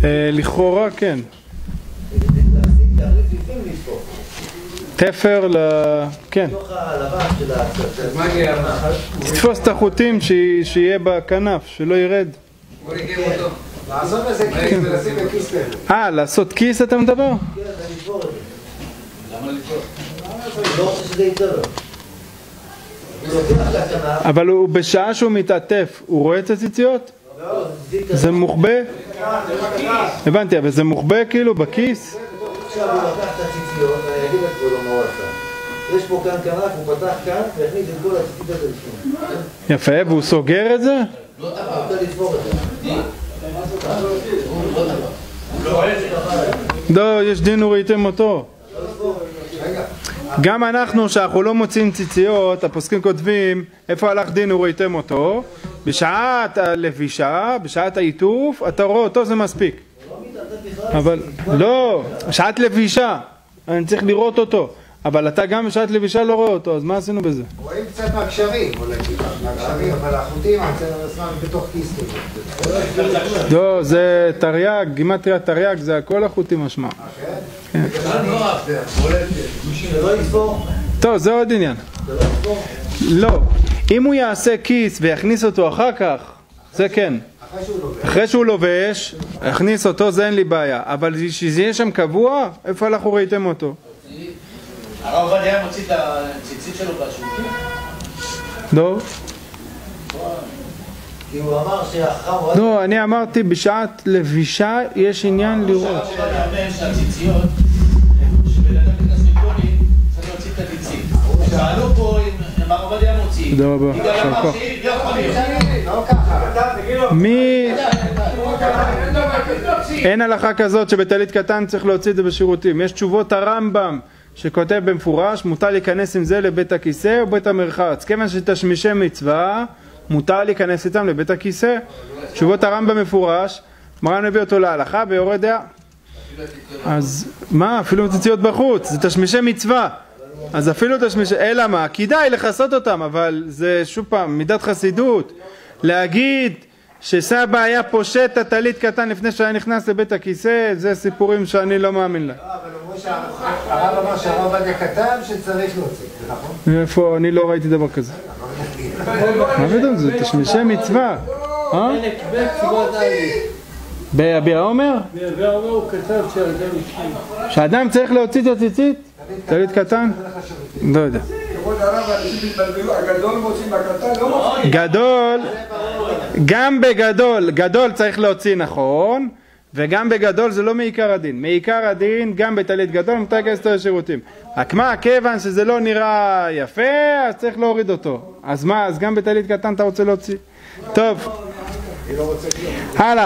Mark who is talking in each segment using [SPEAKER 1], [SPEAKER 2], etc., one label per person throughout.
[SPEAKER 1] לכאורה כן. תפר כן. תתפוס את החוטים שיהיה בכנף, שלא ירד.
[SPEAKER 2] לעשות איזה כיס ולשים בכיס כזה.
[SPEAKER 1] לעשות כיס אתה מדבר?
[SPEAKER 2] כן, אתה לתפור את זה.
[SPEAKER 3] למה לתפור?
[SPEAKER 2] לא רוצה שזה ייתר לו.
[SPEAKER 1] אבל הוא בשעה שהוא מתעטף, הוא רואה את הציציות? זה מוחבא? הבנתי, אבל זה מוחבא כאילו בכיס?
[SPEAKER 2] עכשיו הוא לקח את הציציות, ואני אגיד את כבודו מה הוא עשה. יש פה כאן כנף, הוא פתח כאן, והכניס את כל הציציות הזה לשם.
[SPEAKER 1] יפה, והוא סוגר את זה?
[SPEAKER 2] לא רוצה לתפור את זה.
[SPEAKER 1] לא, יש דין וראיתם אותו. גם אנחנו, שאנחנו לא מוצאים ציציות, הפוסקים כותבים, איפה הלך דין וראיתם אותו? בשעת הלבישה, בשעת העיטוף, אתה רואה אותו, זה מספיק. אבל, לא, שעת לבישה, אני צריך לראות אותו. אבל אתה גם בשעת לבישה לא רואה אותו, אז מה עשינו בזה?
[SPEAKER 2] רואים קצת מהקשרים, אבל החוטים בתוך כיס כזה.
[SPEAKER 1] לא, זה תרי"ג, גימטריה תרי"ג, זה הכל החוטים משמע.
[SPEAKER 2] כן? זה לא יתפור?
[SPEAKER 1] טוב, זה עוד עניין.
[SPEAKER 2] זה לא יתפור?
[SPEAKER 1] לא, אם הוא יעשה כיס ויכניס אותו אחר כך, זה כן. אחרי שהוא לובש, יכניס אותו, זה אין לי בעיה. אבל שזה יהיה שם קבוע, איפה אנחנו ראיתם אותו?
[SPEAKER 3] הרב עובדיה מוציא את הציצית שלו בשוקים?
[SPEAKER 1] לא.
[SPEAKER 2] כי הוא אמר שאחר...
[SPEAKER 1] לא, אני אמרתי בשעת לבישה יש עניין לראות.
[SPEAKER 3] הרב עובדיה אומר שהציציות, שבן אדם נכנס לקוני, צריך להוציא את הציצית. שאלו פה אם הרב עובדיה מוציא.
[SPEAKER 1] תודה רבה.
[SPEAKER 3] יגאל אמר שהיא יכול להיות.
[SPEAKER 2] לא ככה.
[SPEAKER 1] מי... אין הלכה כזאת שבטלית קטן צריך להוציא את זה בשירותים. יש תשובות הרמב"ם שכותב במפורש, מותר להיכנס עם זה לבית הכיסא או בית המרחץ. כיוון שתשמישי מצווה, מותר להיכנס איתם לבית הכיסא. תשובות הרמב"ם מפורש, מרן מביא אותו להלכה ויורד דעה. אז מה? אפילו ציציות בחוץ, זה תשמישי מצווה. אז אפילו תשמישי, אלא מה? כדאי לחסות אותם, אבל זה שוב פעם, מידת חסידות. להגיד שסבא היה פושט הטלית קטן לפני שהיה נכנס לבית הכיסא, זה סיפורים שאני לא מאמין לה.
[SPEAKER 2] אבל אמרו שהרב אמר שהרב עובדיה כתב שצריך להוציא, זה נכון?
[SPEAKER 1] איפה? אני לא ראיתי דבר כזה. מה פתאום? זה תשמישי מצווה. באבי העומר?
[SPEAKER 4] באבי העומר הוא כתב
[SPEAKER 1] שאדם צריך להוציא את הציצית? טלית קטן? לא יודע.
[SPEAKER 4] הגדול מוצאים בקטן, לא מוצאים.
[SPEAKER 1] גדול, גם בגדול, גדול צריך להוציא נכון, וגם בגדול זה לא מעיקר הדין. מעיקר הדין, גם בטלית גדול, מותר להיכנס אותו לשירותים. רק מה, כיוון שזה לא נראה יפה, אז צריך להוריד אותו. אז מה, אז גם בטלית קטן אתה רוצה להוציא? טוב. הלאה.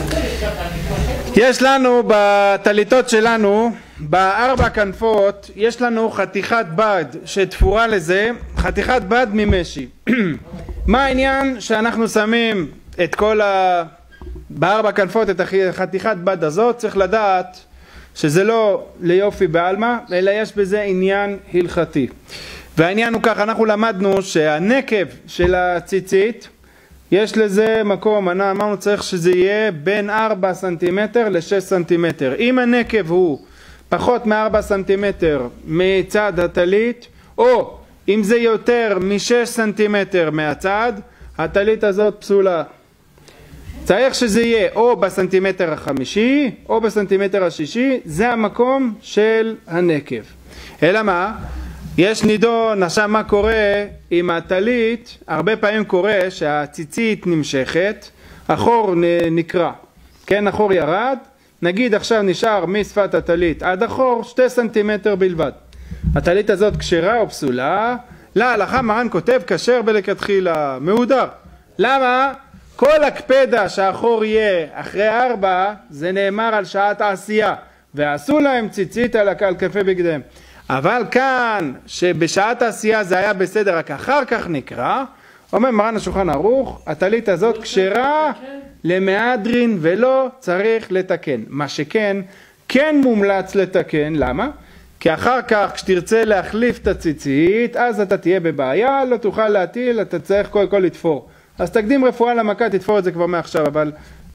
[SPEAKER 1] יש לנו בטליתות שלנו, בארבע כנפות, יש לנו חתיכת בד שתפורה לזה, חתיכת בד ממשי. מה העניין שאנחנו שמים את כל בארבע כנפות את חתיכת בד הזאת? צריך לדעת שזה לא ליופי בעלמא, אלא יש בזה עניין הלכתי. והעניין הוא כך, אנחנו למדנו שהנקב של הציצית, יש לזה מקום, אמרנו צריך שזה יהיה בין 4 סנטימטר ל-6 סנטימטר. אם הנקב הוא פחות מ-4 סנטימטר מצד הטלית, או אם זה יותר מ-6 סנטימטר מהצד, הטלית הזאת פסולה. צריך שזה יהיה או בסנטימטר החמישי או בסנטימטר השישי, זה המקום של הנקב. אלא מה? יש נידון, עכשיו מה קורה עם הטלית, הרבה פעמים קורה שהציצית נמשכת, החור נקרע, כן, החור ירד, נגיד עכשיו נשאר משפת הטלית עד החור 2 סנטימטר בלבד. הטלית הזאת כשרה או פסולה? להלכה מרן כותב כשר בלכתחילה, מהודר. למה? כל הקפדה שהחור יהיה אחרי 4, זה נאמר על שעת העשייה, ועשו להם ציצית על כנפי בגדיהם. אבל כאן, שבשעת העשייה זה היה בסדר, רק אחר כך נקרא, אומר מרן השולחן ערוך, הטלית הזאת כשרה למהדרין ולא צריך לתקן. מה שכן, כן מומלץ לתקן, למה? כי אחר כך כשתרצה להחליף את הציצית, אז אתה תהיה בבעיה, לא תוכל להטיל, אתה צריך כל לתפור. אז תקדים רפואה למכה, תתפור את זה כבר מעכשיו, אבל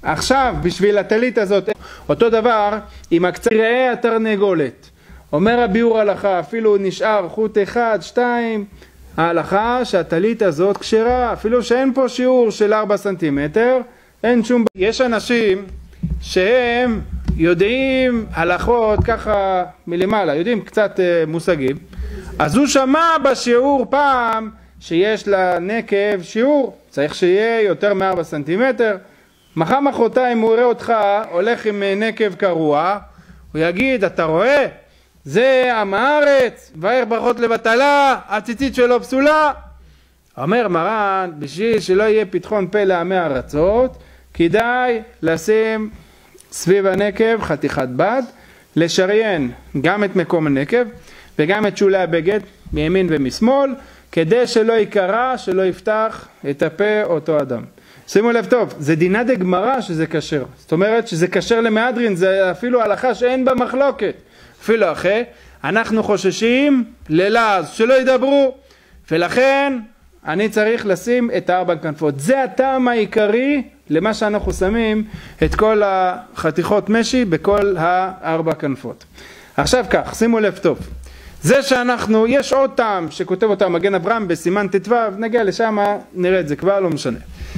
[SPEAKER 1] עכשיו בשביל הטלית הזאת, אותו דבר עם הקצת ראה התרנגולת. אומר הביאור הלכה, אפילו נשאר חוט 1, 2, ההלכה שהטלית הזאת כשרה, אפילו שאין פה שיעור של 4 סנטימטר, אין שום... יש אנשים שהם יודעים הלכות ככה מלמעלה, יודעים קצת מושגים, אז הוא שמע בשיעור פעם שיש לנקב שיעור, צריך שיהיה יותר מ4 סנטימטר, מחר מחרתיים הוא יראה אותך הולך עם נקב קרוע, הוא יגיד, אתה רואה? זה עם הארץ, ואיך ברכות לבטלה, הציצית שלו פסולה. אומר מרן, בשביל שלא יהיה פתחון פה לעמי ארצות, כדאי לשים סביב הנקב חתיכת בד, לשריין גם את מקום הנקב וגם את שולי הבגד מימין ומשמאל, כדי שלא יקרא, שלא יפתח את הפה אותו אדם. שימו לב טוב, זה דינה דגמרא שזה כשר, זאת אומרת שזה כשר למהדרין, זה אפילו הלכה שאין בה מחלוקת. אפילו אחרי, אנחנו חוששים ללעז, שלא ידברו, ולכן אני צריך לשים את 4 כנפות. זה הטעם העיקרי למה שאנחנו שמים את כל החתיכות משי בכל 4 כנפות. עכשיו כך, שימו לב טוב, זה שאנחנו, יש עוד טעם שכותב אותה מגן אברהם בסימן ט"ו, נגיע לשם, נראה את זה כבר, לא משנה.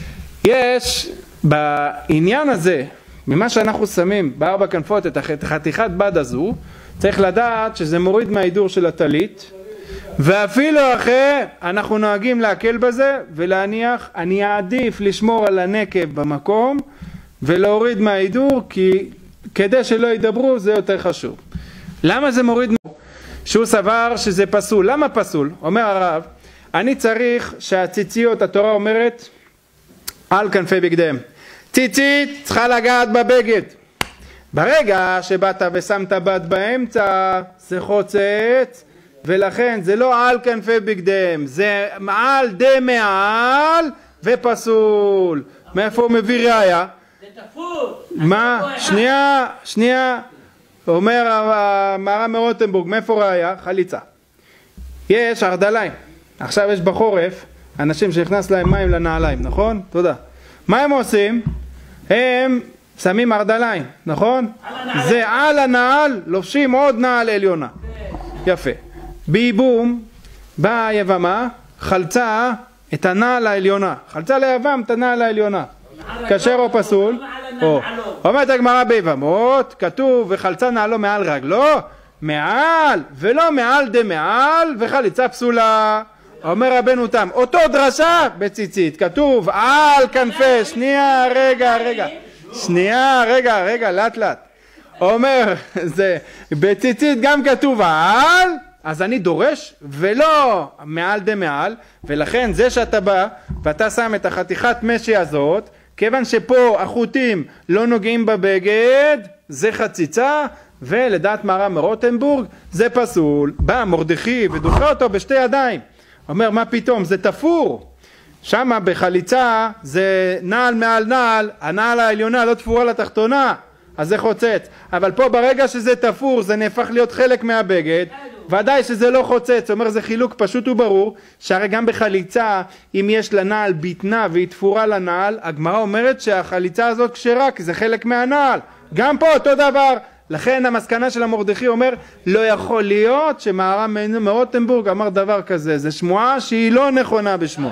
[SPEAKER 1] יש בעניין הזה, ממה שאנחנו שמים ב4 כנפות את חתיכת בד הזו, צריך לדעת שזה מוריד מההידור של הטלית, ואפילו אחרי אנחנו נוהגים להקל בזה ולהניח, אני אעדיף לשמור על הנקב במקום ולהוריד מההידור, כי כדי שלא ידברו זה יותר חשוב. למה זה מוריד? שהוא סבר שזה פסול. למה פסול? אומר הרב, אני צריך שהציציות, התורה אומרת, על כנפי בגדיהם. ציצית צריכה לגעת בבגד. ברגע שבאת ושמת בד באמצע, זה חוצץ, ולכן זה לא על כנפי בגדיהם, זה מעל דמעל ופסול. מאיפה הוא מביא ראיה?
[SPEAKER 5] זה תפור.
[SPEAKER 1] מה? שנייה. אומר המהר"ם מרוטנבורג, מאיפה ראיה? חליצה. יש ארדליים. עכשיו יש בחורף אנשים שנכנס להם מים לנעליים, נכון? תודה. מה הם עושים? הם שמים ארדליים, נכון? זה על הנעל, לובשים עוד נעל עליונה. יפה. בייבום באה היבמה, חלצה את הנעל העליונה. חלצה ליבם את הנעל העליונה. כשר או פסול? אומרת הגמרא ביבמות, כתוב וחלצה נעלו מעל רגלו, מעל ולא מעל דמעל וחליצה פסולה. אומר רבנו תם, אותו דרשה בציצית, כתוב על כנפי, שנייה, רגע, לאט. אומר, זה בציצית גם כתוב על, אז אני דורש ולא מעל דמעל, ולכן זה שאתה בא ואתה שם את החתיכת משי הזאת, כיוון שפה החוטים לא נוגעים בבגד, זה חציצה, ולדעת מהר"ם מרוטנבורג זה פסול. בא מרדכי ודוחה אותו בשתי ידיים, אומר מה פתאום, זה תפור. שמה בחליצה זה נעל מעל נעל, הנעל העליונה לא תפורה לתחתונה, אז זה חוצץ. אבל פה ברגע שזה תפור זה נהפך להיות חלק מהבגד, ודאי שזה לא חוצץ. אומר זה חילוק פשוט וברור, שהרי גם בחליצה אם יש לנעל ביטנה והיא תפורה לנעל, הגמרא אומרת שהחליצה הזאת כשרה כי זה חלק מהנעל. גם פה אותו דבר. לכן המסקנה של המרדכי אומר לא יכול להיות שמהר"ם מרוטנבורג אמר דבר כזה, זה שמועה שהיא לא נכונה בשמו.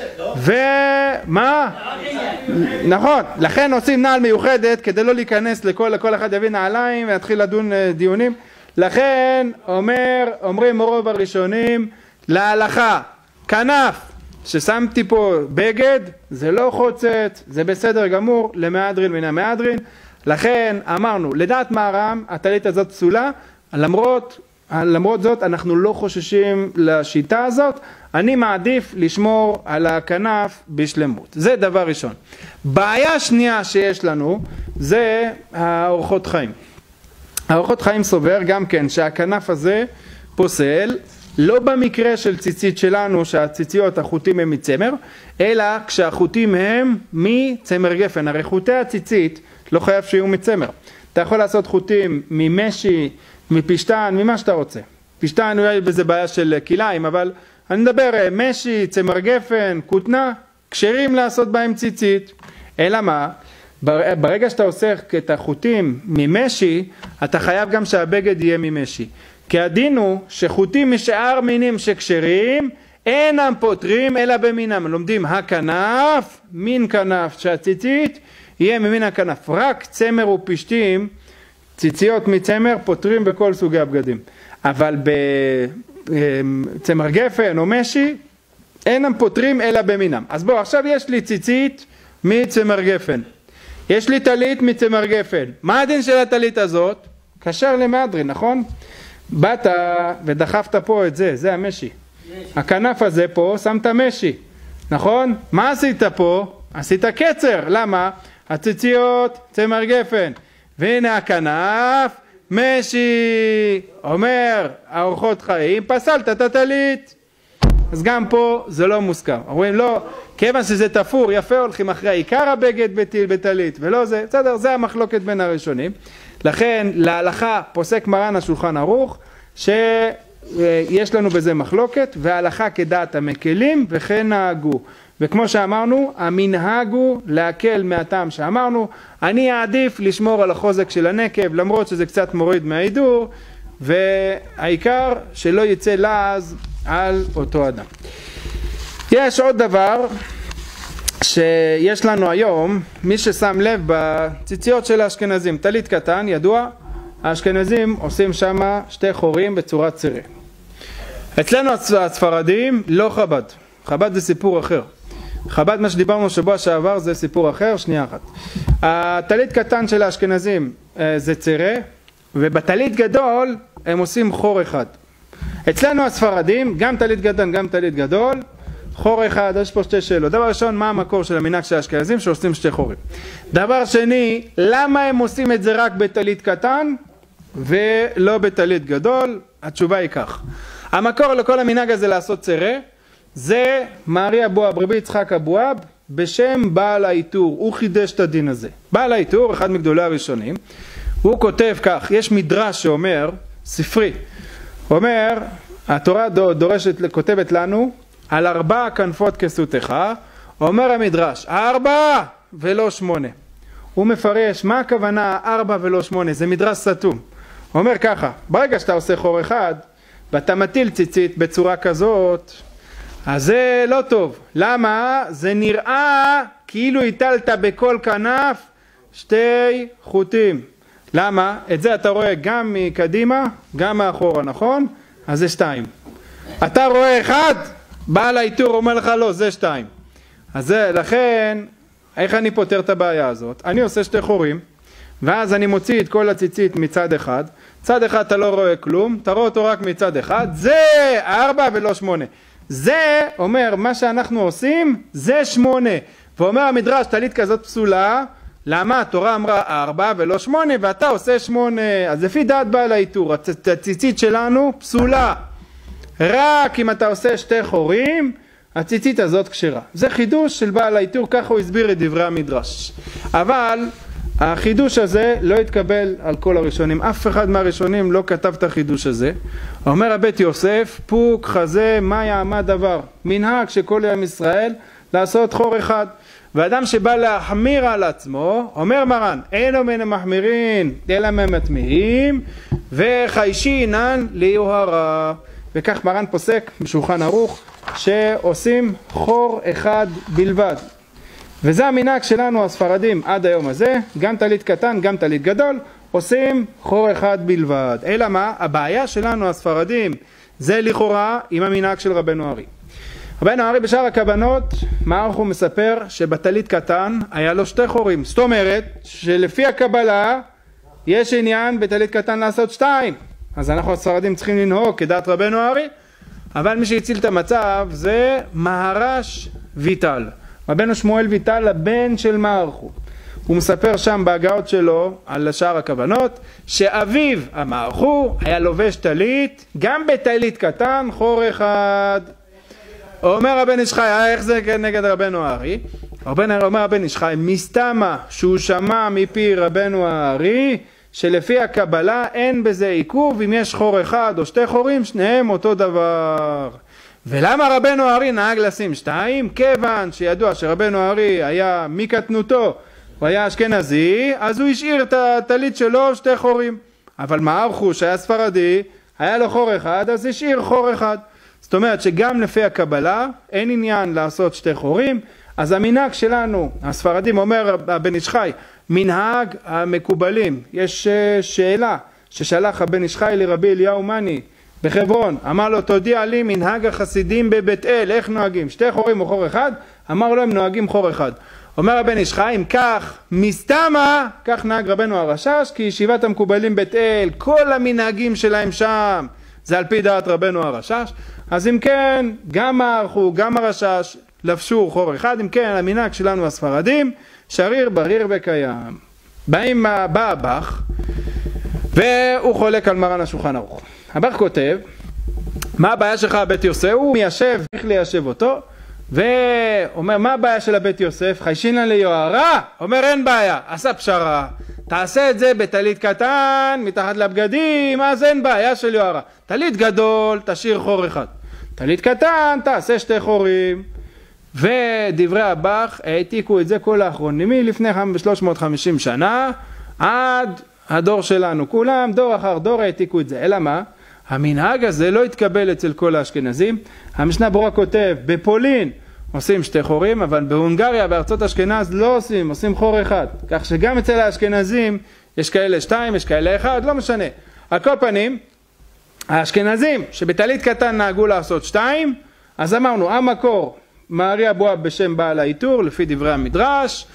[SPEAKER 1] ומה? נכון, לכן עושים נעל מיוחדת כדי לא להיכנס לכל אחד יביא נעליים ונתחיל לדון דיונים. לכן אומרים רוב הראשונים להלכה, כנף ששמתי פה בגד זה לא חוצץ, זה בסדר גמור, למהדרין מן המהדרין. לכן אמרנו, לדעת מהר"ם הטלית הזאת פסולה, למרות זאת אנחנו לא חוששים לשיטה הזאת, אני מעדיף לשמור על הכנף בשלמות. זה דבר ראשון. בעיה שנייה שיש לנו זה האורחות חיים. האורחות חיים סובר גם כן שהכנף הזה פוסל, לא במקרה של ציצית שלנו שהציציות החוטים הם מצמר, אלא כשהחוטים הם מצמר גפן. הרי חוטי הציצית לא חייב שיהיו מצמר. אתה יכול לעשות חוטים ממשי, מפשטן, ממה שאתה רוצה. פשטן אולי בזה בעיה של כליים, אבל אני מדבר משי, צמר גפן, כותנה, כשרים לעשות בהם ציצית. אלא מה? ברגע שאתה עושה את החוטים ממשי, אתה חייב גם שהבגד יהיה ממשי. כי הדין הוא שחוטים משאר מינים שקשרים, אינם פותרים אלא במינם. לומדים הכנף, מין כנף שהציצית יהיה ממין הכנף. רק צמר ופשתים, ציציות מצמר, פותרים בכל סוגי הבגדים. אבל בצמר גפן או משי, אינם פותרים אלא במינם. אז בוא, עכשיו יש לי ציצית מצמר גפן. יש לי טלית מצמר גפן. מה הדין של הטלית הזאת? קשר למהדרין, נכון? באת ודחפת פה את זה, זה המשי. הכנף הזה פה, שמת משי, נכון? מה עשית פה? עשית קצר. למה? הציציות צמר גפן. והנה הכנף, משי. אומר, האורחות חיים, פסלת את הטלית. אז גם פה זה לא מוסכם. אומרים לא, כיוון שזה תפור, יפה, הולכים אחרי העיקר הבגד בטלית, ולא זה, בסדר, זה המחלוקת בין הראשונים. לכן להלכה פוסק מרן השולחן ערוך, שיש לנו בזה מחלוקת, וההלכה כדעת המקלים וכן נהגו. וכמו שאמרנו, המנהג הוא להקל מהטעם שאמרנו, אני אעדיף לשמור על החוזק של הנקב, למרות שזה קצת מוריד מההידור, והעיקר שלא יצא לעז על אותו אדם. יש עוד דבר שיש לנו היום, מי ששם לב בציציות של האשכנזים, טלית קטן, ידוע, האשכנזים עושים שם שתי חורים בצורת צירה. אצלנו הספרדים לא חב"ד, חב"ד זה סיפור אחר. חב"ד מה שדיברנו שבוע שעבר זה סיפור אחר, שנייה אחת. הטלית קטן של האשכנזים זה צירה, ובטלית גדול הם עושים חור אחד. אצלנו הספרדים, גם טלית קטן, גם טלית גדול, חור אחד. יש פה שתי שאלות. דבר ראשון, מה המקור של המנהג של האשכנזים שעושים שתי חורים? דבר שני, למה הם עושים את זה רק בטלית קטן ולא בטלית גדול? התשובה היא כך. המקור לכל המנהג הזה לעשות צירה, זה מארי אבואב, רבי יצחק אבואב, בשם בעל העיטור. הוא חידש את הדין הזה. בעל העיטור, אחד מגדולי הראשונים, הוא כותב כך, יש מדרש שאומר, ספרי, אומר, התורה כותבת לנו, על 4 כנפות כסותך, אומר המדרש, 4 ולא 8. הוא מפרש, מה הכוונה 4 ולא 8? זה מדרש סתום. הוא אומר ככה, ברגע שאתה עושה חור אחד, ואתה מטיל ציצית בצורה כזאת, אז זה לא טוב. למה? זה נראה כאילו הטלת בכל כנף 2 חוטים. למה? את זה אתה רואה גם מקדימה, גם מאחורה, נכון? אז זה 2. אתה רואה 1, בעל העיטור אומר לך לא, זה 2. אז זה, לכן, איך אני פותר את הבעיה הזאת? אני עושה 2 חורים, ואז אני מוציא את כל הציצית מצד אחד. צד אחד אתה לא רואה כלום, אתה רואה אותו רק מצד אחד. זה 4 ולא 8. זה אומר, מה שאנחנו עושים, זה 8. ואומר המדרש, טלית כזאת פסולה, למה? התורה אמרה 4 ולא 8, ואתה עושה 8. אז לפי דעת בעל העיטור, הציצית שלנו פסולה. רק אם אתה עושה 2 חורים, הציצית הזאת כשרה. זה חידוש של בעל העיטור, ככה הוא הסביר את דברי המדרש. אבל החידוש הזה לא התקבל על כל הראשונים. אף אחד מהראשונים לא כתב את החידוש הזה. אומר הבית יוסף, פוק חזה מה יעמד דבר. מנהג שכל עם ישראל לעשות חור אחד. ואדם שבא להחמיר על עצמו, אומר מרן, אינו מן המחמירים, אלא ממטמיעים, וחיישינן ליוהרה. וכך מרן פוסק בשולחן ערוך, שעושים חור אחד בלבד. וזה המנהג שלנו הספרדים עד היום הזה, גם טלית קטן, גם טלית גדול, עושים חור אחד בלבד. אלא מה? הבעיה שלנו הספרדים, זה לכאורה עם המנהג של רבנו ארי. רבנו ארי בשאר הכוונות, מערך הוא מספר שבטלית קטן היה לו 2 חורים. זאת אומרת שלפי הקבלה יש עניין בטלית קטן לעשות 2. אז אנחנו הספרדים צריכים לנהוג כדעת רבנו ארי. אבל מי שהציל את המצב זה מהר"ש ויטל. רבנו שמואל ויטל, הבן של מערך הוא מספר שם בהגאות שלו על שאר הכוונות, שאביו המערך היה לובש טלית, גם בטלית קטן, חור אחד. אומר הבן איש חי, איך זה נגד רבנו ארי? אומר הבן איש חי, מסתמה שהוא שמע מפי רבנו ארי, שלפי הקבלה אין בזה עיכוב, אם יש חור אחד או 2 חורים, שניהם אותו דבר. ולמה רבנו ארי נהג לשים 2? כיוון שידוע שרבנו ארי היה מקטנותו הוא היה אשכנזי, אז הוא השאיר את הטלית שלו שתי חורים. אבל מערכו שהיה ספרדי, היה לו חור אחד, אז השאיר חור אחד. זאת אומרת שגם לפי הקבלה אין עניין לעשות שתי חורים, אז המנהג שלנו, הספרדים, אומר הבן איש חי, מנהג המקובלים. יש שאלה ששלח הבן איש חי לרבי אליהו מני בחברון, אמר לו תודיע לי מנהג החסידים בבית אל, איך נוהגים? שתי חורים או חור אחד? אמר לו הם נוהגים חור אחד. אומר הבן איש חי, אם כך מסתמה, כך נהג רבנו הרשש, כי ישיבת המקובלים בית אל, כל המנהגים שלהם שם, זה על פי דעת רבנו הרשש. אז אם כן, גם הערכו, גם הרשש, לבשו חור אחד. אם כן, המנהג שלנו הספרדים, שריר בריר וקיים. בא הבח, והוא חולק על מרן השולחן ערוך. הבח כותב, מה הבעיה שלך בית יוסף? הוא מיישב, צריך ליישב אותו, ואומר, מה הבעיה של הבית יוסף? חיישינן ליוהרה? אומר, אין בעיה, עשה פשרה. תעשה את זה בטלית קטן, מתחת לבגדים, אז אין בעיה של יוהרה. טלית גדול, תשאיר חור אחד. טלית קטן, תעשה שתי חורים. ודברי הבח העתיקו את זה כל האחרונים, לפני 350 שנה, עד הדור שלנו. כולם, דור אחר דור, העתיקו את זה. אלא מה? המנהג הזה לא התקבל אצל כל האשכנזים. המשנה ברורה כותב, בפולין עושים שתי חורים, אבל בהונגריה, בארצות אשכנז, לא עושים, עושים חור אחד. כך שגם אצל האשכנזים יש כאלה 2, יש כאלה 1, לא משנה. על כל פנים, האשכנזים שבטלית קטן נהגו לעשות 2, אז אמרנו, המקור, מערי אבוהב בשם בעל העיטור, לפי דברי המדרש,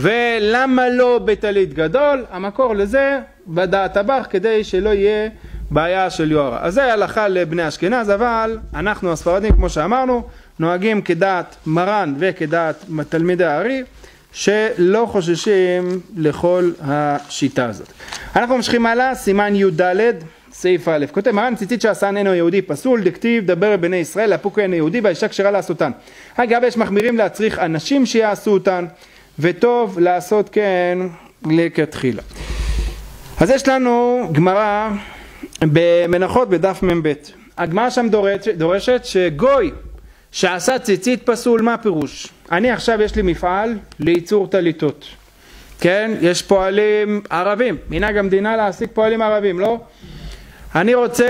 [SPEAKER 1] ולמה לא בטלית גדול? המקור לזה, בדעת הבח, כדי שלא יהיה בעיה של יוהרה. אז זה הלכה לבני אשכנז, אבל אנחנו הספרדים, כמו שאמרנו, נוהגים כדעת מרן וכדעת תלמידי הארי, שלא חוששים לכל השיטה הזאת. אנחנו ממשיכים הלאה, סימן י"ד, סעיף א', כותב מרן, ציצית שעשן אינו יהודי פסול, דכתיב דבר בני ישראל, הפוק אינו יהודי והאישה כשרה לעשותן. אגב, יש מחמירים להצריך אנשים שיעשו אותן, וטוב לעשות כן לכתחילה. אז יש לנו גמרא במנחות בדף מ"ב. הגמרא שם דורשת שגוי שעשה ציצית פסול, מה פירוש? אני עכשיו יש לי מפעל לייצור טליתות. כן? יש פועלים ערבים. מנהג המדינה להעסיק פועלים ערבים, לא? אני רוצה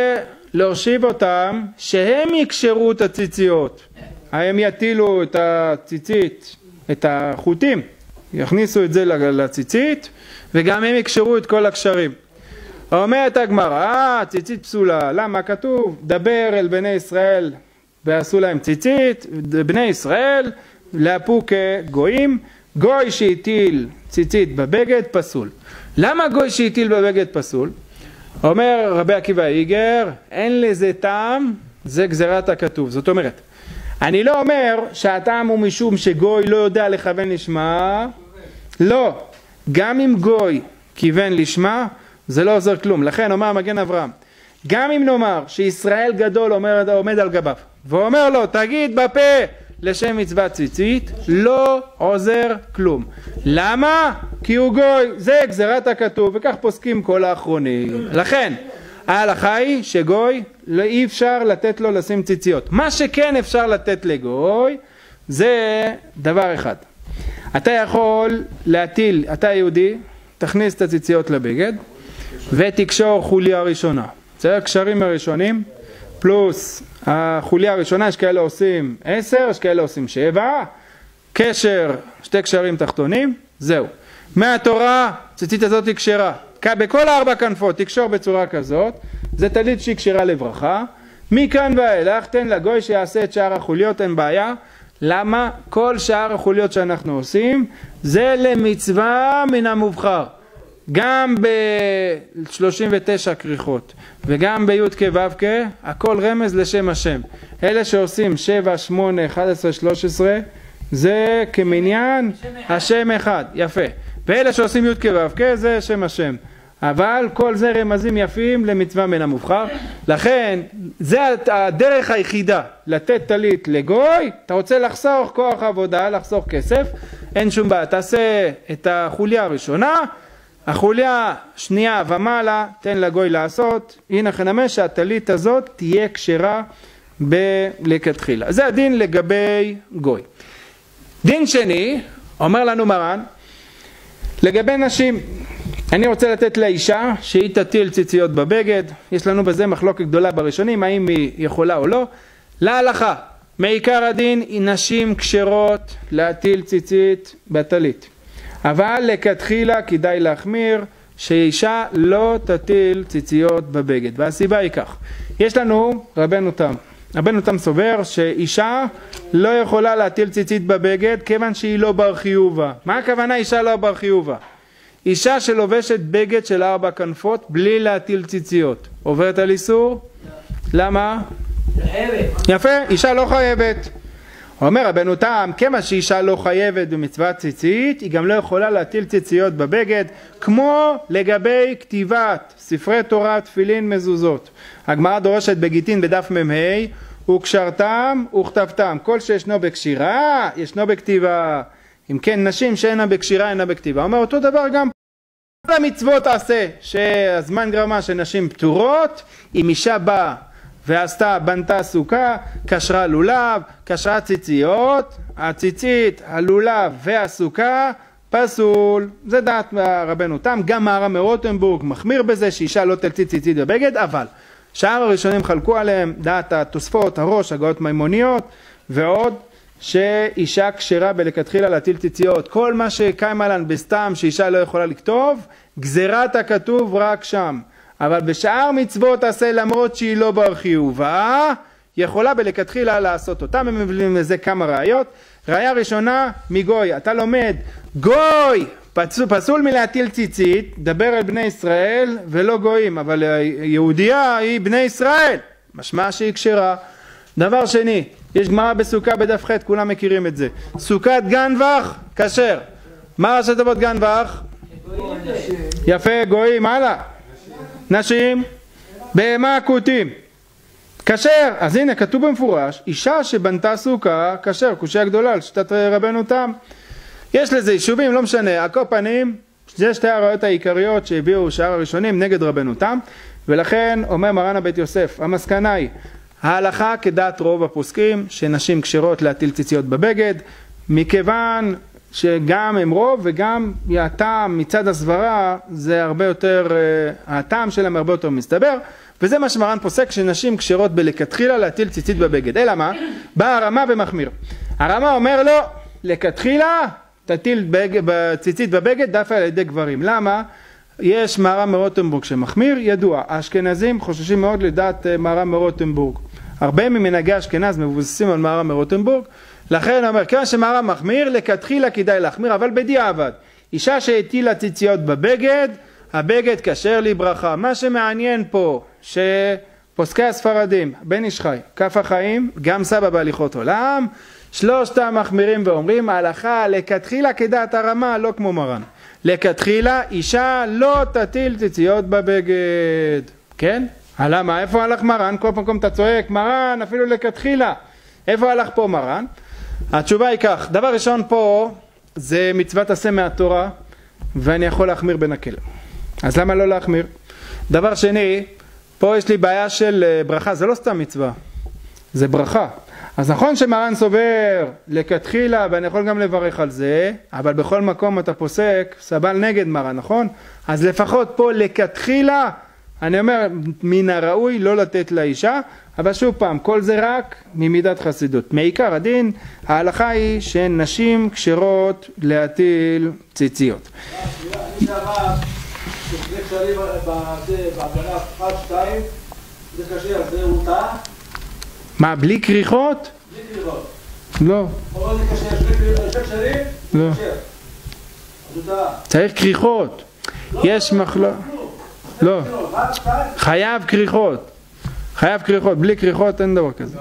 [SPEAKER 1] להושיב אותם שהם יקשרו את הציציות. הם יטילו את הציצית, את החוטים, יכניסו את זה לציצית, וגם הם יקשרו את כל הקשרים. אומרת הגמרא, ציצית פסולה. למה? כתוב, דבר אל בני ישראל ועשו להם ציצית, בני ישראל לאפו כגויים, גוי שהטיל ציצית בבגד פסול. למה גוי שהטיל בבגד פסול? אומר רבי עקיבא איגר, אין לזה טעם, זה גזירת הכתוב. זאת אומרת, אני לא אומר שהטעם הוא משום שגוי לא יודע לכוון לשמה, לא, גם אם גוי כיוון לשמה, זה לא עוזר כלום. לכן אומר מגן אברהם, גם אם נאמר שישראל גדול עומד על גביו, ואומר לו תגיד בפה לשם מצוות ציצית, לא עוזר כלום. למה? כי הוא גוי, זה גזירת הכתוב, וכך פוסקים כל האחרונים. לכן ההלכה היא שגוי לא אי אפשר לתת לו לשים ציציות. מה שכן אפשר לתת לגוי זה דבר אחד. אתה יכול להטיל, אתה יהודי, תכניס את הציציות לבגד ותקשור חוליה ראשונה. זה הקשרים הראשונים פלוס החוליה הראשונה, יש כאלה עושים 10, יש כאלה עושים 7, קשר, שתי קשרים תחתונים, זהו. מהתורה ציצית הזאת היא קשרה. בכל 4 כנפות תקשור בצורה כזאת, זה טלית שהיא קשרה לברכה. מכאן ואילך תן לגוי שיעשה את שאר החוליות, אין בעיה. למה? כל שאר החוליות שאנחנו עושים זה למצווה מן המובחר. גם ב-39 כריכות וגם בי' כו' כ', הכל רמז לשם השם. אלה שעושים 7, 8, 11, 13 זה כמניין השם אחד, יפה. ואלה שעושים י' כו' כ' זה שם השם. אבל כל זה רמזים יפים למצווה מן המובחר. לכן זה הדרך היחידה לתת טלית לגוי. אתה רוצה לחסוך כוח עבודה, לחסוך כסף, אין שום בעיה, תעשה את החוליה הראשונה, החוליה שנייה ומעלה תן לגוי לעשות. הנה חנמה שהטלית הזאת תהיה כשרה לכתחילה. זה הדין לגבי גוי. דין שני, אומר לנו מרן, לגבי נשים, אני רוצה לתת לאישה שהיא תטיל ציציות בבגד. יש לנו בזה מחלוקת גדולה בראשונים, האם היא יכולה או לא. להלכה, מעיקר הדין, נשים כשרות להטיל ציצית בטלית. אבל לכתחילה כדאי להחמיר שאישה לא תטיל ציציות בבגד. והסיבה היא כך, יש לנו רבנו תם. רבנו תם סובר שאישה לא יכולה להטיל ציצית בבגד כיוון שהיא לא בר חיובה. מה הכוונה אישה לא בר חיובה? אישה שלובשת בגד של 4 כנפות בלי להטיל ציציות עוברת על איסור? למה? יפה, אישה לא חייבת. אומר רבנו תם, כמה שאישה לא חייבת במצוות ציצית, היא גם לא יכולה להטיל ציציות בבגד, כמו לגבי כתיבת ספרי תורה, תפילין, מזוזות. הגמרא דורשת בגיטין בדף מ"ה, וקשרתם וכתבתם. כל שישנו בקשירה, ישנו בכתיבה. אם כן, נשים שאינה בקשירה, אינה בכתיבה. אומר אותו דבר גם כל המצוות עשה, שהזמן גרמה שנשים פטורות, אם אישה באה ועשתה, בנתה סוכה, קשרה לולב, קשרה ציציות, הציצית, הלולב והסוכה פסול. זה דעת רבנו תם. גם מהר"ם מרוטנבורג מחמיר בזה שאישה לא תלציץ ציצית בבגד, אבל שאר הראשונים חלקו עליהם, דעת התוספות, הראש, הגאות מימוניות ועוד, שאישה כשרה בלכתחילה להטיל ציציות. כל מה שקיים עליהן בסתם שאישה לא יכולה לכתוב, גזירת הכתוב רק שם. אבל בשאר מצוות עשה למרות שהיא לא בר חיובה, יכולה בלכתחילה לעשות אותם. הם מביאים לזה כמה ראיות. ראיה ראשונה מגוי, אתה לומד גוי פסול מלהטיל ציצית, דבר על בני ישראל ולא גויים, אבל יהודייה היא בני ישראל, משמע שהיא כשרה. דבר שני, יש גמרא בסוכה בדף ח', כולם מכירים את זה, סוכת גנבך כשר. מה ראשי תיבות גנבך? יפה, גויים. הלאה, נשים, בהמה, כותים, כשר. אז הנה כתוב במפורש, אישה שבנתה סוכה כשר, קושיה גדולה על שיטת רבנו תם. יש לזה יישובים, לא משנה, על כל פנים, זה שתי הראיות העיקריות שהביאו שאר הראשונים נגד רבנו תם, ולכן אומר מרן הבית יוסף, המסקנה היא, ההלכה כדעת רוב הפוסקים, שנשים כשרות להטיל ציציות בבגד, מכיוון שגם הם רוב וגם הטעם מצד הסברה, זה הרבה יותר, הטעם שלהם הרבה יותר מסתבר, וזה מה שמרן פוסק, שנשים כשרות בלכתחילה להטיל ציצית בבגד. אלא מה? בא הרמה ומחמיר. הרמה אומר לו, לכתחילה תטיל ציצית בבגד דווקא על ידי גברים. למה? יש מהר"ם מרוטנבורג שמחמיר, ידוע, האשכנזים חוששים מאוד לדעת מהר"ם מרוטנבורג. הרבה ממנהגי אשכנז מבוססים על מהר"ם מרוטנבורג, לכן אומר, כיוון שמהר"ם מחמיר, לכתחילה כדאי להחמיר, אבל בדיעבד. אישה שהטילה ציציות בבגד, הבגד כשר לברכה. מה שמעניין פה, שפוסקי הספרדים, בן איש חי, כף החיים, גם סבא בהליכות עולם, שלושתם מחמירים ואומרים, ההלכה לכתחילה כדעת הרמה, לא כמו מרן. לכתחילה אישה לא תטיל ציציות בבגד. כן? למה? איפה הלך מרן? כל פעם אתה צועק, מרן אפילו לכתחילה. איפה הלך פה מרן? התשובה היא כך, דבר ראשון פה זה מצוות עשה מהתורה, ואני יכול להחמיר בנקל. אז למה לא להחמיר? דבר שני, פה יש לי בעיה של ברכה, זה לא סתם מצווה, זה ברכה. אז נכון שמרן סובר לכתחילה, ואני יכול גם לברך על זה, אבל בכל מקום אתה פוסק סבל נגד מרן, נכון? אז לפחות פה לכתחילה, אני אומר, מן הראוי לא לתת לאישה, אבל שוב פעם, כל זה רק ממידת חסידות. מעיקר הדין, ההלכה היא שנשים כשרות להטיל ציציות.
[SPEAKER 4] אני אמר, ששני קשרים בהגנה 1-2, זה קשה, זה אותה?
[SPEAKER 1] מה, בלי כריכות?
[SPEAKER 4] בלי כריכות.
[SPEAKER 1] לא.
[SPEAKER 4] אבל זה קשה, שני קשרים?
[SPEAKER 1] לא.
[SPEAKER 4] קשה. אז אותה.
[SPEAKER 1] צריך כריכות. יש מחלוקת. לא. חייב כריכות. חייב כריכות, בלי כריכות אין דבר כזה.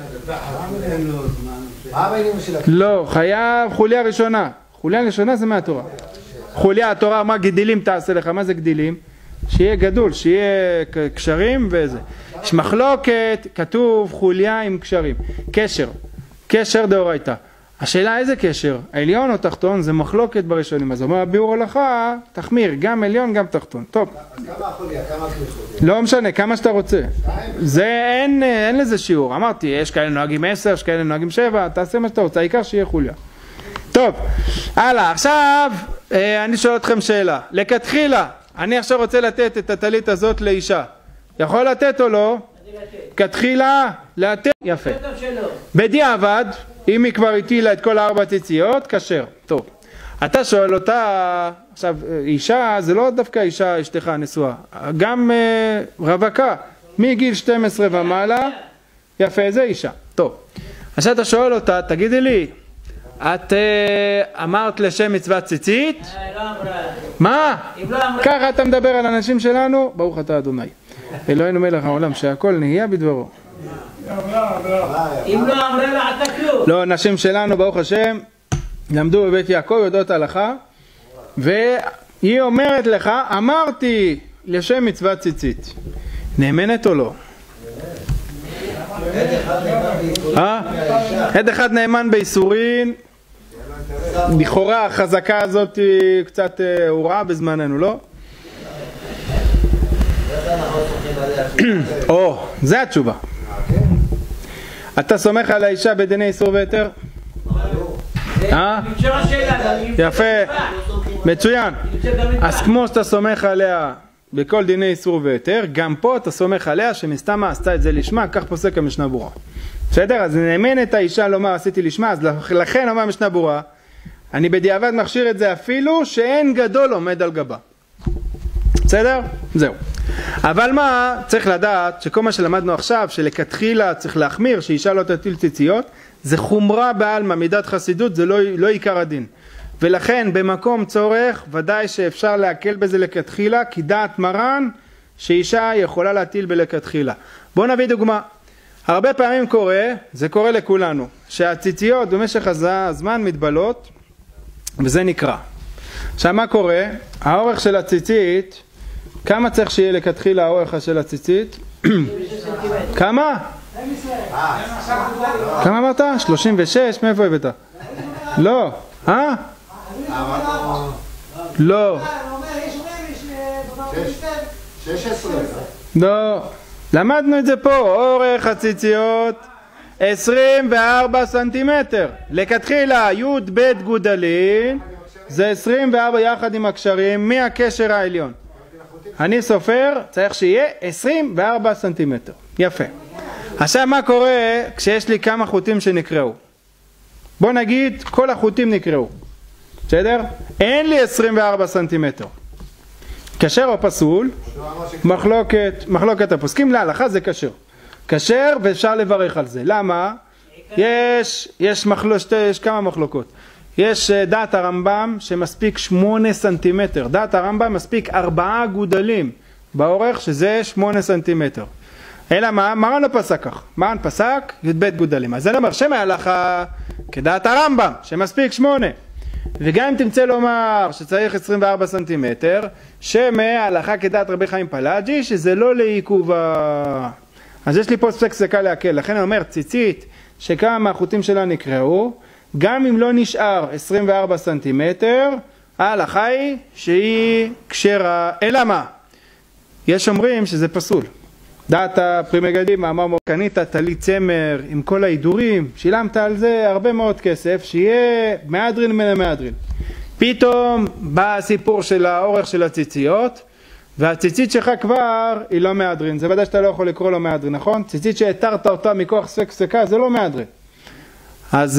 [SPEAKER 1] לא, חייב חוליה ראשונה. חוליה ראשונה זה מהתורה. חוליה, התורה אמרה גדילים תעשה לך, מה זה גדילים? שיהיה גדול, שיהיה קשרים וזה. יש מחלוקת, כתוב חוליה עם קשרים. קשר, קשר דאורייתא. השאלה איזה קשר? העליון או תחתון? זה מחלוקת בראשונים. אז אומר הביאור הלכה, תחמיר, גם עליון גם תחתון. טוב.
[SPEAKER 2] אז כמה החוליה, כמה כריכות?
[SPEAKER 1] לא משנה, כמה שאתה רוצה. זה אין לזה שיעור. אמרתי, יש כאלה נוהגים 10, יש כאלה נוהגים 7, תעשה מה שאתה רוצה, העיקר שיהיה חוליה. טוב, הלאה, עכשיו אני שואל אתכם שאלה, לכתחילה, אני עכשיו רוצה לתת את הטלית הזאת לאישה, יכול לתת או לא? כתחילה, לתת, יפה. בדיעבד, אם היא כבר הטילה את כל 4 ציציות, כשר, טוב. אתה שואל אותה, עכשיו אישה זה לא דווקא אישה אשתך נשואה, גם רווקה, מגיל 12 ומעלה, יפה, זה אישה, טוב. עכשיו אתה שואל אותה, תגידי לי, את אמרת לשם מצוות ציצית?
[SPEAKER 5] לא אמרה.
[SPEAKER 1] מה?
[SPEAKER 5] אם לא אמרה...
[SPEAKER 1] ככה אתה מדבר על אנשים שלנו? ברוך אתה אדוני. אלוהינו מלך העולם שהכל נהיה בדברו.
[SPEAKER 5] אם לא אמרה לה אתה כלום.
[SPEAKER 1] לא, נשים שלנו ברוך השם למדו בבית יעקב יודעות הלכה, והיא אומרת לך אמרתי לשם מצוות ציצית, נאמנת או לא? עד אחד נאמן באיסורין, לכאורה החזקה הזאת קצת הוראה בזמננו, לא? או, זה התשובה. אתה סומך על האישה בדיני איסור והיתר? יפה, מצוין. אז כמו שאתה סומך עליה בכל דיני איסור והיתר, גם פה אתה סומך עליה שמסתם עשתה את זה לשמה, כך פוסק המשנה ברורה. בסדר? אז נאמן את האישה לומר עשיתי לשמה, אז לכן אומר המשנה ברורה, אני בדיעבד מכשיר את זה אפילו שאין גדול עומד על גבה. בסדר? זהו. אבל מה, צריך לדעת שכל מה שלמדנו עכשיו, שלכתחילה צריך להחמיר, שאישה לא תטיל ציציות, זה חומרה בעלמא, מידת חסידות, זה לא עיקר הדין. ולכן במקום צורך, ודאי שאפשר להקל בזה לכתחילה, כי דעת מרן שאישה יכולה להטיל בלכתחילה. בואו נביא דוגמה. הרבה פעמים קורה, זה קורה לכולנו, שהציציות במשך הזמן מתבלות, וזה נקרא. עכשיו מה קורה? האורך של הציצית, כמה צריך שיהיה לכתחילה האורך של הציצית? כמה? כמה אמרת? 36? מאיפה הבאת? לא. לא.
[SPEAKER 2] 16.
[SPEAKER 1] לא. למדנו את זה פה, אורך הציציות 24 סנטימטר. לכתחילה י' ב' גודלין זה 24 יחד עם הקשרים מהקשר העליון. אני סופר, צריך שיהיה 24 סנטימטר. יפה. עכשיו מה קורה כשיש לי כמה חוטים שנקראו? בוא נגיד כל החוטים נקראו. בסדר? אין לי 24 סנטימטר. כשר או פסול? מחלוקת הפוסקים להלכה זה כשר. כשר ואפשר לברך על זה. למה? יש כמה מחלוקות. יש דעת הרמב"ם שמספיק 8 סנטימטר. דעת הרמב"ם מספיק 4 גודלים באורך שזה 8 סנטימטר. אלא מה? מרן לא פסק כך. מרן פסק י"ב גודלים. אז זה לא אומר שמא ההלכה כדעת הרמב"ם שמספיק 8. וגם אם תמצא לומר שצריך 24 סנטימטר, שמא ההלכה כדעת רבי חיים פלאג'י שזה לא לעיכוב. אז יש לי פה ספק להקל. לכן אני אומר ציצית שכמה מהחוטים שלה נקראו, גם אם לא נשאר 24 סנטימטר, ההלכה היא שהיא כשרה. אלא מה? יש אומרים שזה פסול. דעת הפרי מגדים, מאמר קנית טלית צמר עם כל ההידורים, שילמת על זה הרבה מאוד כסף, שיהיה מהדרין מן המהדרין. פתאום בא הסיפור של האורך של הציציות, והציצית שלך כבר היא לא מהדרין. זה ודאי שאתה לא יכול לקרוא לו מהדרין, נכון? ציצית שהתרת אותה מכוח ספקה זה לא מהדרין. אז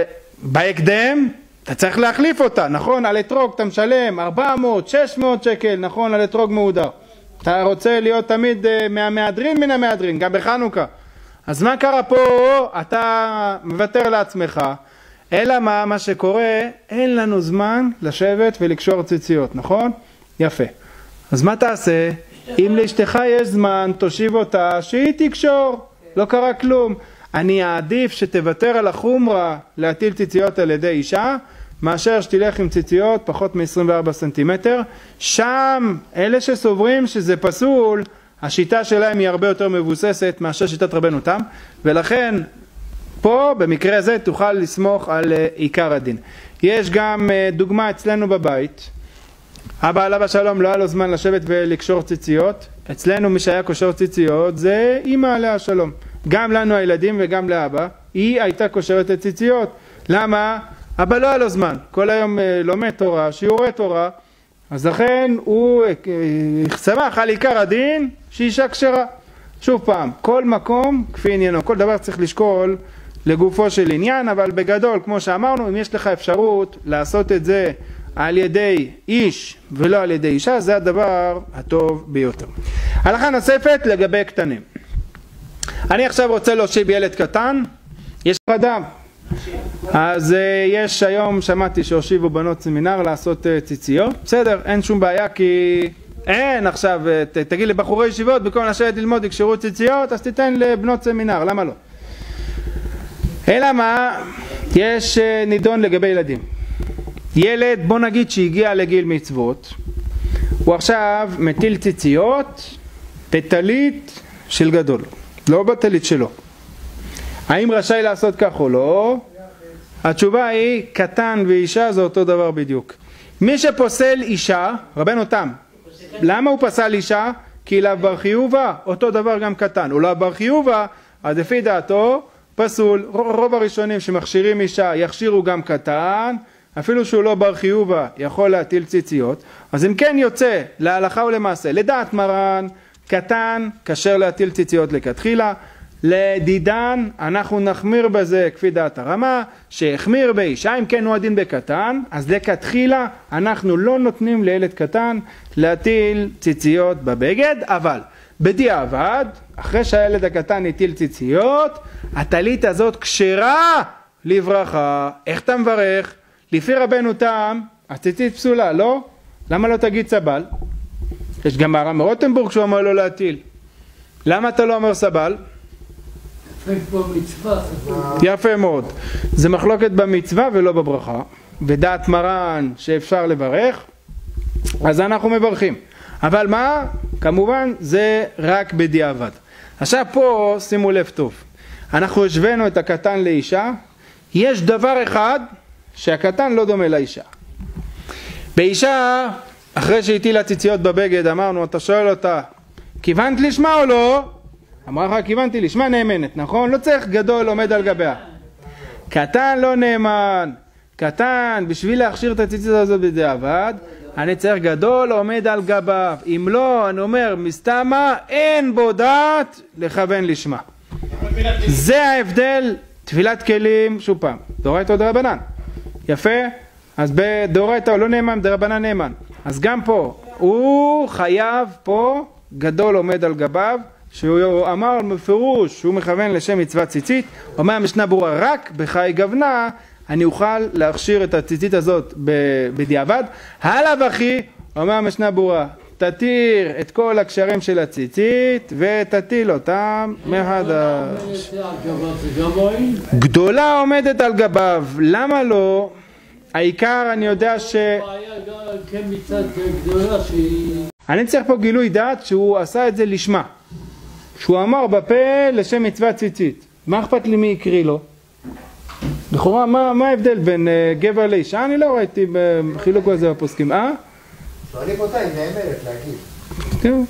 [SPEAKER 1] בהקדם אתה צריך להחליף אותה, נכון? על אתרוג אתה משלם 400, 600 שקל, נכון? על אתרוג מהודר. אתה רוצה להיות תמיד מהמהדרין מן המהדרין, גם בחנוכה. אז מה קרה פה? אתה מוותר לעצמך. אלא מה שקורה, אין לנו זמן לשבת ולקשור ציציות, נכון? יפה. אז מה תעשה? אם לאשתך יש זמן, תושיב אותה, שהיא תקשור. לא קרה כלום. אני אעדיף שתוותר על החומרה להטיל ציציות על ידי אישה, מאשר שתלך עם ציציות פחות מ-24 סנטימטר. שם, אלה שסוברים שזה פסול, השיטה שלהם היא הרבה יותר מבוססת מאשר שיטת רבנו תם, ולכן פה במקרה הזה תוכל לסמוך על עיקר הדין. יש גם דוגמה אצלנו בבית, אבא עליו השלום לא היה לו זמן לשבת ולקשור ציציות. אצלנו מי שהיה קושר ציציות זה אמא עליה השלום. גם לנו הילדים וגם לאבא, היא הייתה קושרת את ציציות. למה? אבל לא היה לו זמן, כל היום לומד תורה, שיעורי תורה, אז לכן הוא שמח על עיקר הדין שאישה כשרה. שוב פעם, כל מקום כפי עניינו, כל דבר צריך לשקול לגופו של עניין, אבל בגדול, כמו שאמרנו, אם יש לך אפשרות לעשות את זה על ידי איש ולא על ידי אישה, זה הדבר הטוב ביותר. הלכה נוספת לגבי קטנים. אני עכשיו רוצה להושיב ילד קטן, יש אדם. אז יש היום, שמעתי שהושיבו בנות סמינר לעשות ציציות, בסדר, אין שום בעיה כי אין עכשיו, תגיד לבחורי ישיבות, במקום לשבת ללמוד יקשרו ציציות, אז תיתן לבנות סמינר, למה לא? אלא מה, יש נידון לגבי ילדים. ילד, בוא נגיד שהגיע לגיל מצוות, הוא עכשיו מטיל ציציות בטלית של גדול, לא בטלית שלו. האם רשאי לעשות כך או לא? התשובה היא, קטן ואישה זה אותו דבר בדיוק. מי שפוסל אישה, רבנו תם, למה הוא פסל אישה? כי לאו בר חיובה, אותו דבר גם קטן. הוא לאו בר חיובה, אז לפי דעתו פסול. רוב הראשונים שמכשירים אישה יכשירו גם קטן, אפילו שהוא לא בר חיובה יכול להטיל ציציות. אז אם כן יוצא להלכה ולמעשה, לדעת מרן, קטן כשר להטיל ציציות לכתחילה, לדידן אנחנו נחמיר בזה כפי דעת הרמה, שהחמיר באישה, אם כן הוא הדין בקטן, אז לכתחילה אנחנו לא נותנים לילד קטן להטיל ציציות בבגד, אבל בדיעבד, אחרי שהילד הקטן הטיל ציציות, הטלית הזאת כשרה לברכה. איך אתה מברך? לפי רבנו תם, הציצית פסולה, לא? למה לא תגיד סבל? יש גם הרב מרוטנבורג שהוא אמר לו להטיל. למה אתה לא אומר סבל? יפה מאוד. זה מחלוקת במצווה ולא בברכה, ודעת מרן שאפשר לברך, אז אנחנו מברכים. אבל מה? כמובן זה רק בדיעבד. עכשיו פה שימו לב טוב, אנחנו השווינו את הקטן לאישה, יש דבר אחד שהקטן לא דומה לאישה. באישה, אחרי שהטילה ציציות בבגד, אמרנו, אתה שואל אותה, כיוונת לשמה או לא? אמרה לך, כיוונתי לשמה, נאמנת, נכון? לא צריך גדול עומד על גביה. קטן לא נאמן, קטן, בשביל להכשיר את הציצית הזאת בדיעבד, אני צריך גדול עומד על גביו. אם לא, אני אומר, מסתמה, אין בו דעת לכוון לשמה. זה ההבדל, תפילת כלים, שוב פעם, דאורייתא דרבנן. יפה? אז בדאורייתא לא נאמן, דרבנן נאמן. אז גם פה, הוא חייב פה גדול עומד על גביו, שהוא אמר מפירוש שהוא מכוון לשם מצוות ציצית. אומר המשנה ברורה, רק בחי גוונה אני אוכל להכשיר את הציצית הזאת בדיעבד. הלאה וכי, אומר המשנה ברורה, תתיר את כל הקשרים של הציצית ותטיל אותם מחדש. גדולה עומדת על גביו, למה לא? העיקר אני יודע אני צריך פה גילוי דעת שהוא עשה את זה לשמה, שהוא אמר בפה לשם מצוות ציצית. מה אכפת לי מי יקריא לו? לכאורה מה ההבדל בין גבר לאישה? אני לא ראיתי בחילוק הזה בפוסקים.
[SPEAKER 2] שואלים אותה אם נאמרת להגיד.
[SPEAKER 1] כן.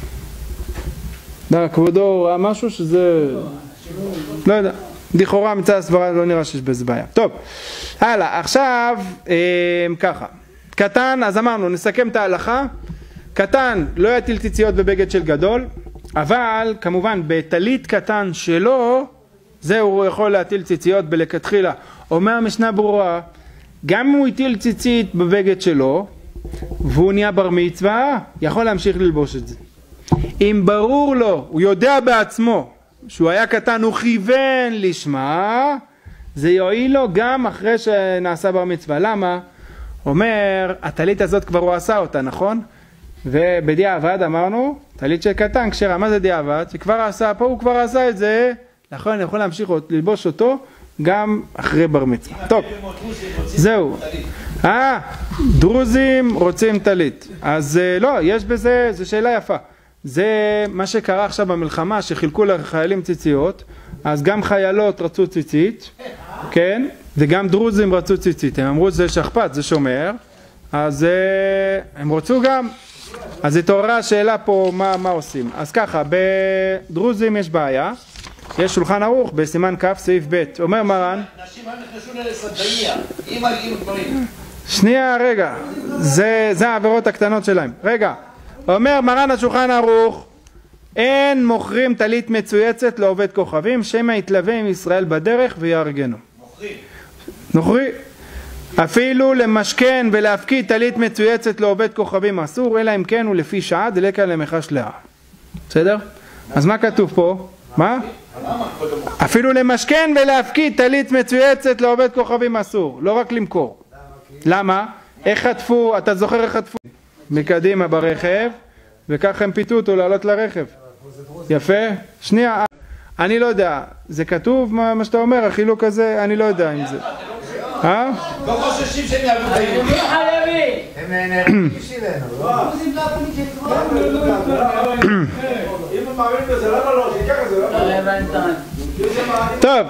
[SPEAKER 1] כבודו ראה משהו שזה לא יודע, לכאורה מצד הסברה לא נראה שיש בזה בעיה. טוב, הלאה, עכשיו ככה, קטן, אז אמרנו נסכם את ההלכה. קטן לא יטיל ציציות בבגד של גדול, אבל כמובן בטלית קטן שלו זהו, הוא יכול להטיל ציציות בלכתחילה. אומר המשנה ברורה, גם אם הוא הטיל ציצית בבגד שלו והוא נהיה בר מצווה, יכול להמשיך ללבוש את זה. אם ברור לו, הוא יודע בעצמו שהוא היה קטן, הוא כיוון לשמה, זה יועיל לו גם אחרי שנעשה בר מצווה. למה? אומר, הטלית הזאת כבר הוא עשה אותה, נכון? ובדיעבד אמרנו, טלית של קטן, כשרה, מה זה דיעבד? שכבר עשה, פה הוא כבר עשה את זה, לכן אני יכול להמשיך ללבוש אותו גם אחרי בר מצווה. טוב, זהו. דרוזים רוצים טלית. אז לא, יש בזה, זו שאלה יפה. זה מה שקרה עכשיו במלחמה, שחילקו לחיילים ציציות, אז גם חיילות רצו ציצית, כן? וגם דרוזים רצו ציצית. הם אמרו, זה שכפ"ץ, זה שומר, אז הם רצו גם. אז התעוררה השאלה פה, מה עושים? אז ככה, בדרוזים יש בעיה, יש שולחן ערוך בסימן כ' סעיף ב', אומר מרן,
[SPEAKER 3] נשים נכנסו לסדאיה, עם הגיעים דברים.
[SPEAKER 1] שנייה רגע, זה העבירות הקטנות שלהם, רגע, אומר מרן השולחן ערוך, אין מוכרים טלית מצויצת לעובד כוכבים, שמא יתלווה עם ישראל בדרך ויארגנו. נוכרי. אפילו למשכן ולהפקיד טלית מצויצת לעובד כוכבים אסור, אלא אם כן הוא לפי שעה דלקה למחש לאה. בסדר? אז מה כתוב פה? מה? אפילו למשכן ולהפקיד טלית מצויצת לעובד כוכבים אסור, לא רק למכור. למה? איך חטפו, אתה זוכר איך חטפו? מקדימה ברכב, וכך הם פיתו אותו לעלות לרכב. יפה? שנייה, אני לא יודע, זה כתוב מה שאתה אומר, החילוק הזה, אני לא יודע אם זה.
[SPEAKER 3] לא חוששים שהם יעברו את העיר.
[SPEAKER 2] הם נהנים שלנו, לא?
[SPEAKER 4] אם הוא מאמין בזה, למה לא? שיקח את זה, למה לא?
[SPEAKER 1] טוב,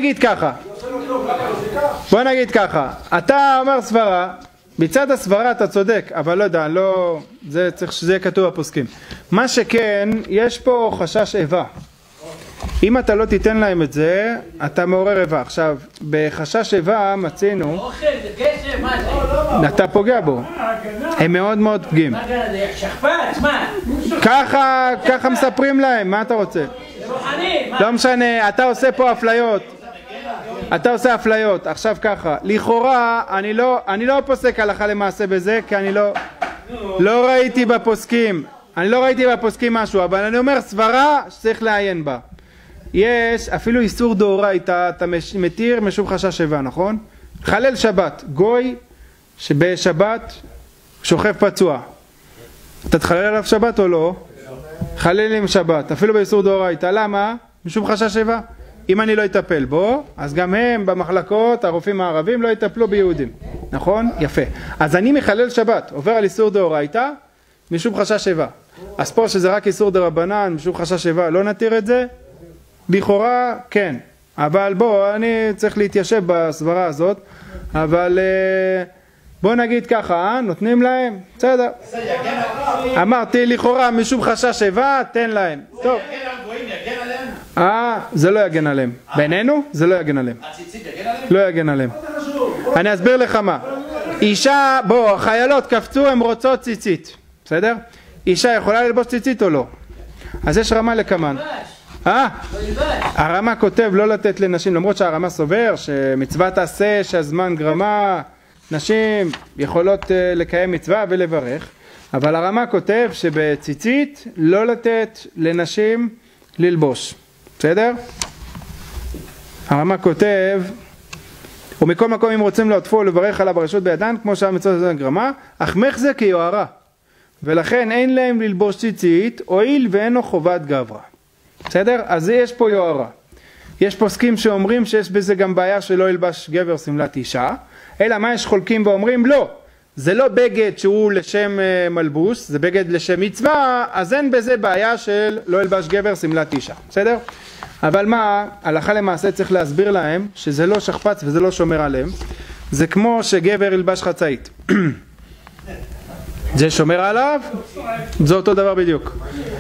[SPEAKER 1] בוא נגיד ככה, אתה אומר סברה, מצד הסברה אתה צודק, אבל לא יודע, זה צריך שזה יהיה כתוב בפוסקים. מה שכן, יש פה חשש איבה. אם אתה לא תיתן להם את זה, אתה מעורר איבה. עכשיו, בחשש איבה מצינו,
[SPEAKER 5] אוכל, זה כסף, מה זה?
[SPEAKER 1] אתה פוגע בו. הם מאוד מאוד פגיעים.
[SPEAKER 5] מה גנה, זה שכפץ, מה?
[SPEAKER 1] ככה מספרים להם, מה אתה רוצה?
[SPEAKER 5] רוחני, מה?
[SPEAKER 1] לא משנה, אתה עושה פה אפליות. אתה עושה אפליות. עכשיו ככה, לכאורה אני לא פוסק הלכה למעשה בזה, כי אני לא ראיתי בפוסקים. אני לא ראיתי בפוסקים משהו, אבל אני אומר סברה שצריך לעיין בה. יש אפילו איסור דאורייתא, אתה מתיר משום חשש איבה, נכון? חלל שבת, גוי שבשבת שוכב פצוע. אתה תחלל עליו שבת או לא? חלל עם שבת, אפילו באיסור דאורייתא. למה? משום חשש איבה. אם אני לא אטפל בו, אז גם הם במחלקות, הרופאים הערבים לא יטפלו ביהודים. נכון? יפה. אז אני מחלל שבת, עובר על איסור דאורייתא, משום חשש איבה. אז פה שזה רק איסור דרבנן, משום חשש איבה, לא נתיר את זה? לכאורה, כן. אבל בוא, אני צריך להתיישב בסברה הזאת, אבל בוא נגיד ככה, נותנים להם? בסדר. אמרתי, לכאורה, משום חשש איבה, תן להם. טוב. זה לא יגן עליהם. בינינו, זה לא יגן עליהם. לא יגן עליהם. אני אסביר לך מה. אישה, בוא, החיילות קפצו, הן רוצות ציצית. בסדר? אישה יכולה ללבוש ציצית או לא? אז יש רמה לכמן. הרמה כותב לא לתת לנשים, למרות שהרמה סובר שמצווה תעשה שהזמן גרמה, נשים יכולות לקיים מצווה ולברך, אבל הרמה כותב שבציצית לא לתת לנשים ללבוש. בסדר? הרמה כותב, ומכל מקום אם רוצים לעטפו או לברך עליו ברשות בידן, כמו שהמצווה הזמן גרמה, אך מחזה כיוהרה. ולכן אין להם ללבוש ציצית, הואיל ואינו חובת גברא. בסדר? אז יש פה יוהרה. יש פוסקים שאומרים שיש בזה גם בעיה שלא ילבש גבר סמלת אישה, אלא מה יש חולקים ואומרים? לא, זה לא בגד שהוא לשם מלבוש, זה בגד לשם מצווה, אז אין בזה בעיה של לא ילבש גבר סמלת אישה. בסדר? אבל מה, הלכה למעשה צריך להסביר להם שזה לא שכפץ וזה לא שומר עליהם. זה כמו שגבר ילבש חצאית. זה שומר עליו? זה אותו דבר בדיוק.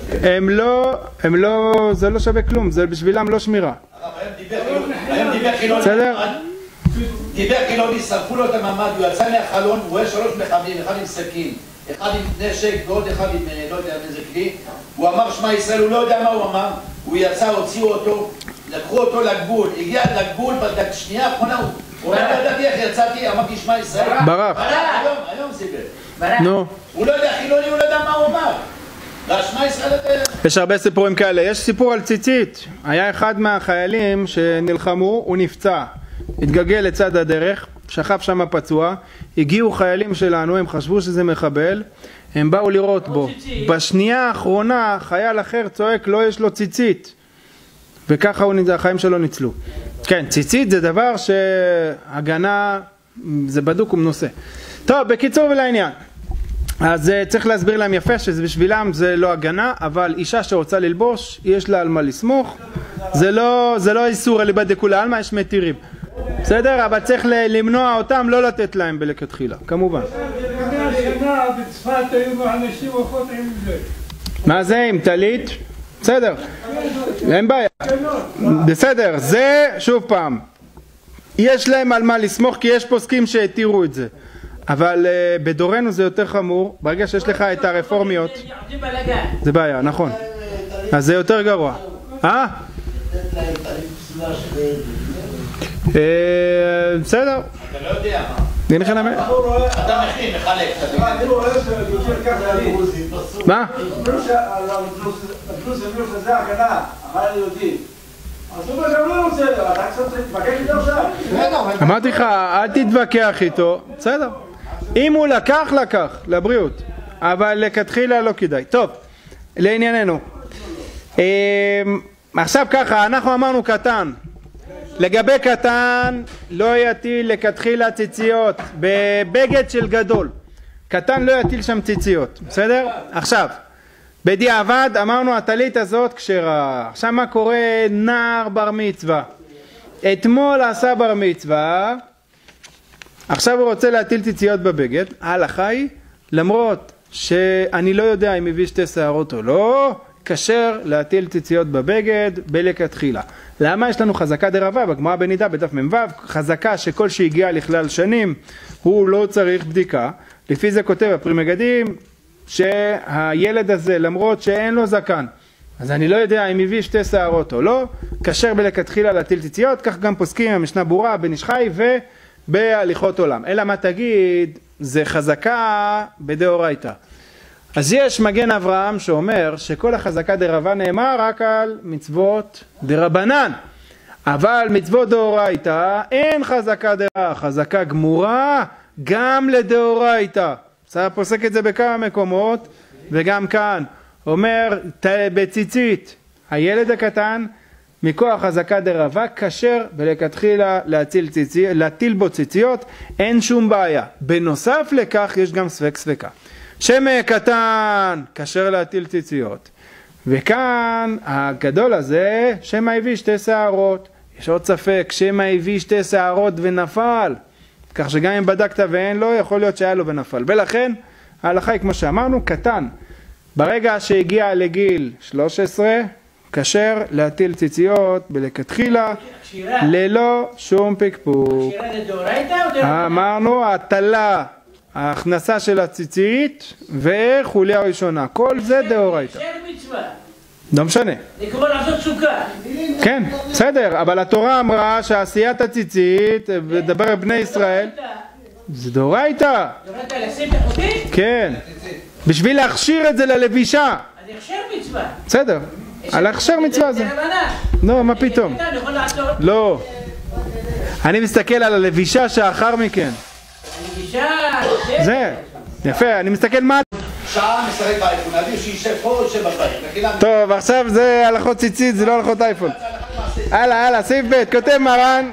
[SPEAKER 1] זה לא שווה כלום, זה בשבילם לא שמירה.
[SPEAKER 3] היום דיבר חילוני,
[SPEAKER 1] בסדר?
[SPEAKER 3] דיבר חילוני, שרפו לו את הממ"ד, הוא יצא מהחלון, הוא רואה 3 מחבלים, אחד עם סכין, אחד עם נשק ועוד אחד עם לא יודע איזה כלי. הוא אמר שמע ישראל, הוא לא יודע מה הוא אמר, הוא יצא, הוציאו אותו, לקחו אותו לגבול, הגיע לגבול, בשנייה האחרונה הוא אומר, לא ידעתי איך יצאתי, אמרתי שמע ישראל,
[SPEAKER 1] ברח.
[SPEAKER 3] היום סיבר.
[SPEAKER 1] נו.
[SPEAKER 3] הוא לא יודע חילוני, הוא לא יודע מה הוא אמר. שמע ישראל...
[SPEAKER 1] יש הרבה סיפורים כאלה. יש סיפור על ציצית. היה אחד מהחיילים שנלחמו, הוא נפצע. התגלגל לצד הדרך, שכב שם פצוע. הגיעו חיילים שלנו, הם חשבו שזה מחבל. הם באו לראות בו. בשנייה האחרונה חייל אחר צועק, לא יש לו ציצית. וככה החיים שלו ניצלו. כן, ציצית זה דבר שהגנה, זה בדוק ומנוסה. טוב, בקיצור ולעניין. אז צריך להסביר להם יפה שזה בשבילם זה לא הגנה, אבל אישה שרוצה ללבוש, יש לה על מה לסמוך. זה לא איסור אליבא דכולי עלמא, יש מתירים. בסדר? אבל צריך למנוע אותם, לא לתת להם בלכתחילה, כמובן.
[SPEAKER 6] לפני השנה בצפת היו אנשים הולכות עם זה.
[SPEAKER 1] מה זה? עם טלית? בסדר, אין בעיה. בסדר, זה שוב פעם, יש להם על מה לסמוך כי יש פוסקים שהתירו את זה. אבל בדורנו זה יותר חמור, ברגע שיש לך את הרפורמיות, זה בעיה, נכון. אז זה יותר גרוע. בסדר.
[SPEAKER 3] אתה לא יודע מה.
[SPEAKER 1] אין לך נמד.
[SPEAKER 3] אתה מכין, מחלק.
[SPEAKER 4] אני רואה שיותר ככה לי.
[SPEAKER 1] מה?
[SPEAKER 4] הפלוס שזה הגנה, אחר היהודי. אז הוא גם לא רוצה, אתה קצת תתווכח איתו עכשיו.
[SPEAKER 1] אמרתי לך, אל תתווכח איתו. בסדר. אם הוא לקח, לבריאות. אבל לכתחילה לא כדאי. טוב, לענייננו. עכשיו ככה, אנחנו אמרנו קטן. לגבי קטן לא יטיל לכתחילה ציציות בבגד של גדול. קטן לא יטיל שם ציציות, בסדר? עכשיו, בדיעבד אמרנו הטלית הזאת כשרה. עכשיו מה קורה? נער בר מצווה. אתמול עשה בר מצווה, עכשיו הוא רוצה להטיל ציציות בבגד. ההלכה היא, למרות שאני לא יודע אם הביא שתי שערות או לא, כשר להטיל ציציות בבגד בלכתחילה. למה? יש לנו חזקה דרבה בגמרא בנידה בדף מ"ו, חזקה שכל שהגיע לכלל שנים הוא לא צריך בדיקה. לפי זה כותב הפרי מגדים שהילד הזה למרות שאין לו זקן, אז אני לא יודע אם הביא שתי שערות או לא, כשר בלכתחילה להטיל ציציות. כך גם פוסקים המשנה ברורה בן איש חי ובהליכות עולם. אלא מה תגיד? זה חזקה בדאורייתא. אז יש מגן אברהם שאומר שכל החזקה דרבה נאמר רק על מצוות דרבנן, אבל מצוות דאורייתא אין חזקה דרבה, חזקה גמורה גם לדאורייתא. צריך פוסק את זה בכמה מקומות, וגם כאן אומר בציצית הילד הקטן מכוח חזקה דרבה כשר ולכתחילה להטיל בו ציציות, אין שום בעיה. בנוסף לכך יש גם ספקה. שם קטן כשר להטיל ציציות, וכאן הגדול הזה שמא הביא שתי שערות. יש עוד ספק, שמא הביא שתי שערות ונפל, כך שגם אם בדקת ואין לו, יכול להיות שהיה לו ונפל. ולכן ההלכה היא כמו שאמרנו, קטן ברגע שהגיע לגיל 13 כשר להטיל ציציות בלכתחילה ללא שום פקפוק. אמרנו הטלה, ההכנסה של הציצית וחוליה ראשונה, כל זה דאורייתא. לא משנה.
[SPEAKER 5] זה כמו לעשות סוכה.
[SPEAKER 1] כן, בסדר, אבל התורה אמרה שעשיית הציצית, ודבר בני ישראל, זה דאורייתא.
[SPEAKER 5] דאורייתא לשים את החוטים?
[SPEAKER 1] כן, בשביל להכשיר את זה ללבישה.
[SPEAKER 5] אז הכשר מצווה.
[SPEAKER 1] בסדר, על ההכשר מצווה זה. לא, מה פתאום? לא. אני מסתכל על הלבישה שאחר מכן. זה, יפה, אני מסתכל מה...
[SPEAKER 3] שעה משחק באייפון, עדיף שישב פה או ישב בבית.
[SPEAKER 1] טוב, עכשיו זה הלכות ציצית, זה לא הלכות אייפון. הלאה, סעיף ב', כותב מרן,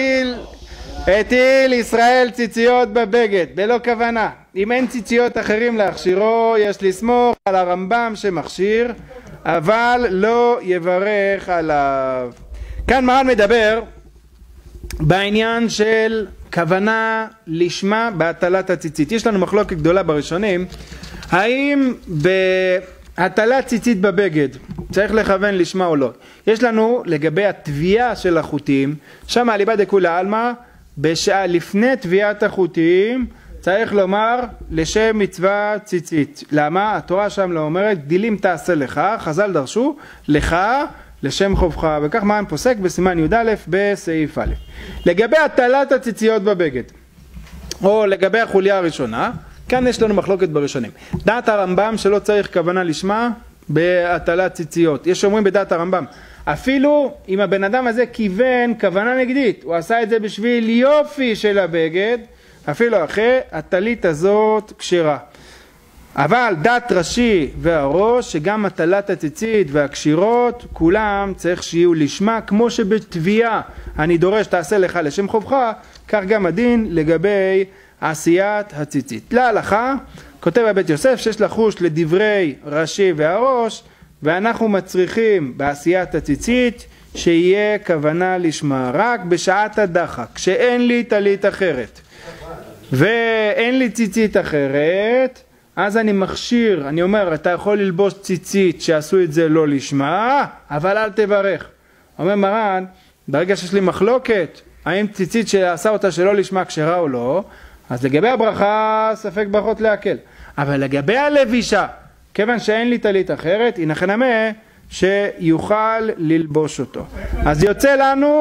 [SPEAKER 1] הטיל ישראל ציציות בבגד, בלא כוונה. אם אין ציציות אחרים להכשירו, יש לסמוך על הרמב"ם שמכשיר, אבל לא יברך עליו. כאן מרן מדבר בעניין של כוונה לשמה בהטלת הציצית. יש לנו מחלוקת גדולה בראשונים, האם בהטלת ציצית בבגד צריך לכוון לשמה או לא. יש לנו לגבי התביעה של החוטים, שם אליבא דכולי עלמא, בשעה לפני תביעת החוטים צריך לומר לשם מצווה ציצית. למה? התורה שם לא אומרת דילים תעשה לך, חז"ל דרשו לך לשם חובך, וכך מרן פוסק בסימן י"א בסעיף א'. לגבי הטלת הציציות בבגד או לגבי החוליה הראשונה, כאן יש לנו מחלוקת בראשונים. דעת הרמב"ם שלא צריך כוונה לשמה בהטלת ציציות. יש אומרים בדעת הרמב"ם אפילו אם הבן אדם הזה כיוון כוונה נגדית, הוא עשה את זה בשביל יופי של הבגד, אפילו אחרי הטלית הזאת כשרה. אבל דת רש"י והראש שגם הטלת הציצית והקשירות כולם צריך שיהיו לשמה, כמו שבתביעה אני דורש תעשה לך לשם חובך, כך גם הדין לגבי עשיית הציצית. להלכה כותב הבית יוסף שיש לחוש לדברי רש"י והראש, ואנחנו מצריכים בעשיית הציצית שיהיה כוונה לשמה רק בשעת הדחק, כשאין לי טלית אחרת ואין לי ציצית אחרת, אז אני מכשיר, אני אומר, אתה יכול ללבוש ציצית שעשו את זה לא לשמה, אבל אל תברך. אומר מרן, ברגע שיש לי מחלוקת, האם ציצית שעשה אותה שלא לשמה כשרה או לא, אז לגבי הברכה, ספק ברכות להקל. אבל לגבי הלבישה, כיוון שאין לי טלית אחרת, הנחנמה שיוכל ללבוש אותו. אז יוצא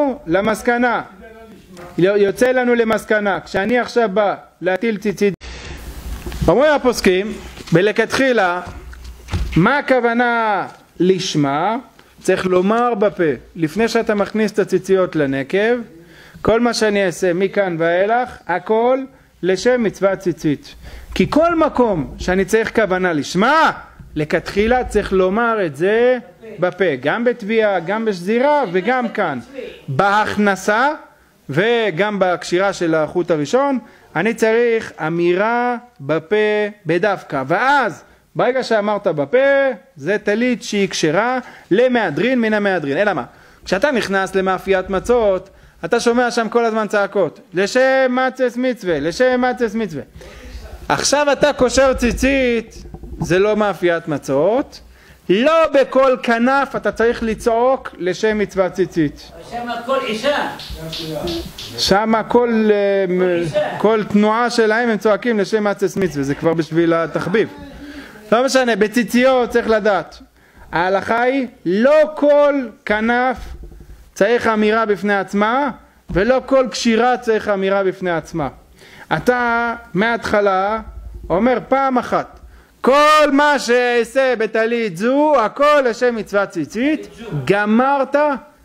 [SPEAKER 1] לנו למסקנה, כשאני עכשיו בא להטיל ציצית, אומרים הפוסקים, בלכתחילה, מה הכוונה לשמה? צריך לומר בפה, לפני שאתה מכניס את הציציות לנקב, כל מה שאני אעשה מכאן ואילך, הכל לשם מצוות ציצית. כי כל מקום שאני צריך כוונה לשמה, לכתחילה צריך לומר את זה בפה, גם בתביעה, גם בשזירה וגם כאן. בהכנסה וגם בקשירה של החוט הראשון, אני צריך אמירה בפה בדווקא, ואז ברגע שאמרת בפה, זה טלית שהיא כשרה למהדרין מן המהדרין. אלא מה? כשאתה נכנס למאפיית מצות, אתה שומע שם כל הזמן צעקות, לשם מצס מצווה, לשם מצס מצווה. עכשיו אתה קושר ציצית, זה לא מאפיית מצות, לא בכל כנף אתה צריך לצעוק לשם מצוות ציצית.
[SPEAKER 5] שם כל אישה.
[SPEAKER 1] שם כל תנועה שלהם הם צועקים לשם מצס מצווה, זה כבר בשביל התחביב. לא משנה, בציציות צריך לדעת. ההלכה היא, לא כל כנף צריך אמירה בפני עצמה, ולא כל קשירה צריך אמירה בפני עצמה. אתה מההתחלה אומר פעם אחת, כל מה שעשה בטלית זו, הכל לשם מצוות ציצית, גמרת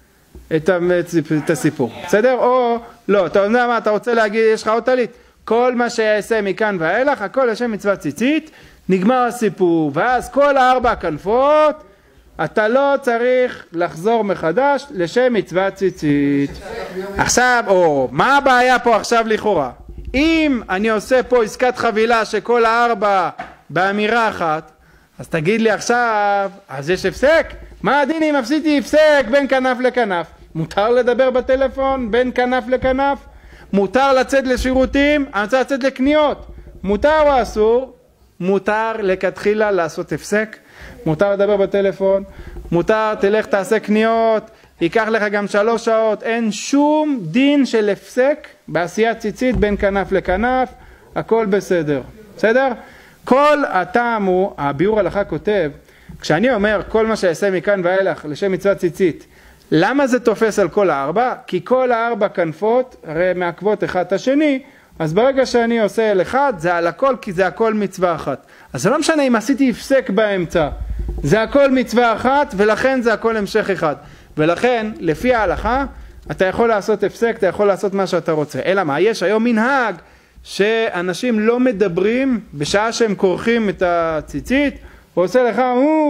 [SPEAKER 1] את הסיפור. בסדר? או לא, אתה יודע מה, אתה רוצה להגיד, יש לך עוד טלית, כל מה שעשה מכאן ואילך, הכל לשם מצוות ציצית, נגמר הסיפור. ואז כל 4 כנפות, אתה לא צריך לחזור מחדש לשם מצוות ציצית. עכשיו, או מה הבעיה פה עכשיו לכאורה? אם אני עושה פה עסקת חבילה שכל 4 באמירה אחת, אז תגיד לי עכשיו, אז יש הפסק? מה הדין אם עשיתי הפסק בין כנף לכנף? מותר לדבר בטלפון בין כנף לכנף? מותר לצאת לשירותים? אני רוצה לצאת לקניות. מותר או אסור? מותר לכתחילה לעשות הפסק. מותר לדבר בטלפון. מותר, תלך תעשה קניות. ייקח לך גם 3 שעות. אין שום דין של הפסק בעשיית ציצית בין כנף לכנף. הכל בסדר. בסדר? כל הטעם הוא, הביאור הלכה כותב, כשאני אומר כל מה שעשה מכאן ואילך לשם מצוות ציצית, למה זה תופס על כל 4? כי כל 4 כנפות הרי מעכבות אחד את השני, אז ברגע שאני עושה על אחד זה על הכל, כי זה הכל מצווה אחת. אז זה לא משנה אם עשיתי הפסק באמצע, זה הכל מצווה אחת ולכן זה הכל המשך אחד. ולכן לפי ההלכה אתה יכול לעשות הפסק, אתה יכול לעשות מה שאתה רוצה. אלא מה? יש היום מנהג שאנשים לא מדברים בשעה שהם כורכים את הציצית, הוא עושה לך,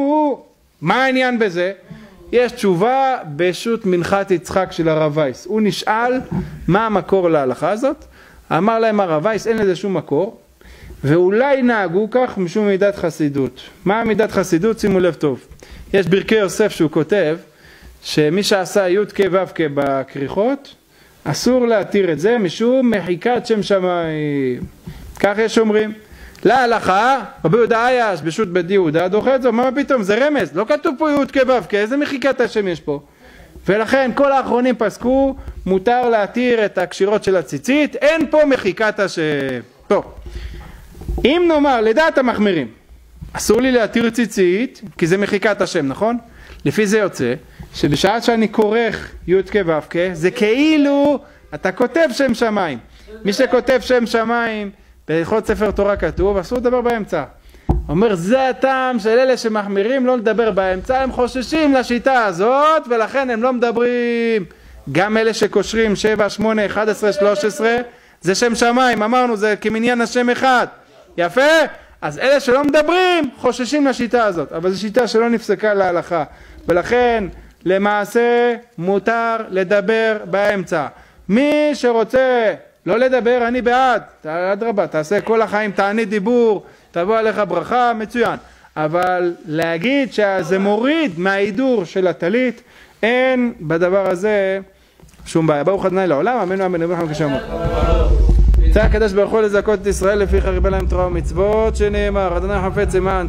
[SPEAKER 1] מה העניין בזה? יש תשובה בשו"ת מנחת יצחק של הרב וייס. הוא נשאל מה המקור להלכה הזאת, אמר להם הרב וייס, אין לזה שום מקור, ואולי נהגו כך משום מידת חסידות. מה מידת חסידות? שימו לב טוב. יש ברכי יוסף שהוא כותב, שמי שעשה י' כ' ו' כ' בכריכות, אסור להתיר את זה משום מחיקת שם שמיים. כך יש אומרים. להלכה, רבי יהודה אייש בשו"ת בית יהודה דוחה את זה, מה פתאום? זה רמז, לא כתוב פה י' כ' ו' כ', איזה מחיקת השם יש פה? ולכן כל האחרונים פסקו, מותר להתיר את הקשירות של הציצית, אין פה מחיקת השם. טוב, אם נאמר לדעת המחמירים, אסור לי להתיר ציצית, כי זה מחיקת השם, נכון? לפי זה יוצא, שבשעה שאני כורך י' כ' ו' כ', זה כאילו אתה כותב שם שמיים. מי שכותב שם שמיים, בהלכות ספר תורה כתוב, אסור לדבר באמצע. אומר, זה הטעם של אלה שמחמירים לא לדבר באמצע, הם חוששים לשיטה הזאת, ולכן הם לא מדברים. גם אלה שקושרים 7, 8, 11, 13, זה שם שמיים, אמרנו, זה כמניין השם אחד. יפה? אז אלה שלא מדברים, חוששים לשיטה הזאת, אבל זו שיטה שלא נפסקה להלכה, ולכן למעשה מותר לדבר באמצע. מי שרוצה לא לדבר, אני בעד, אדרבה, תעשה כל החיים, תעני דיבור, תבוא עליך ברכה, מצוין. אבל להגיד שזה מוריד מההידור של הטלית, אין בדבר הזה שום בעיה. ברוך ה' לעולם, אמן ואמן, אמן ואמן כשאמר. צריך הקדוש ברוך הוא לזכות את ישראל לפי חריבה להם תורה ומצוות, שנאמר, אדוני חפץ למען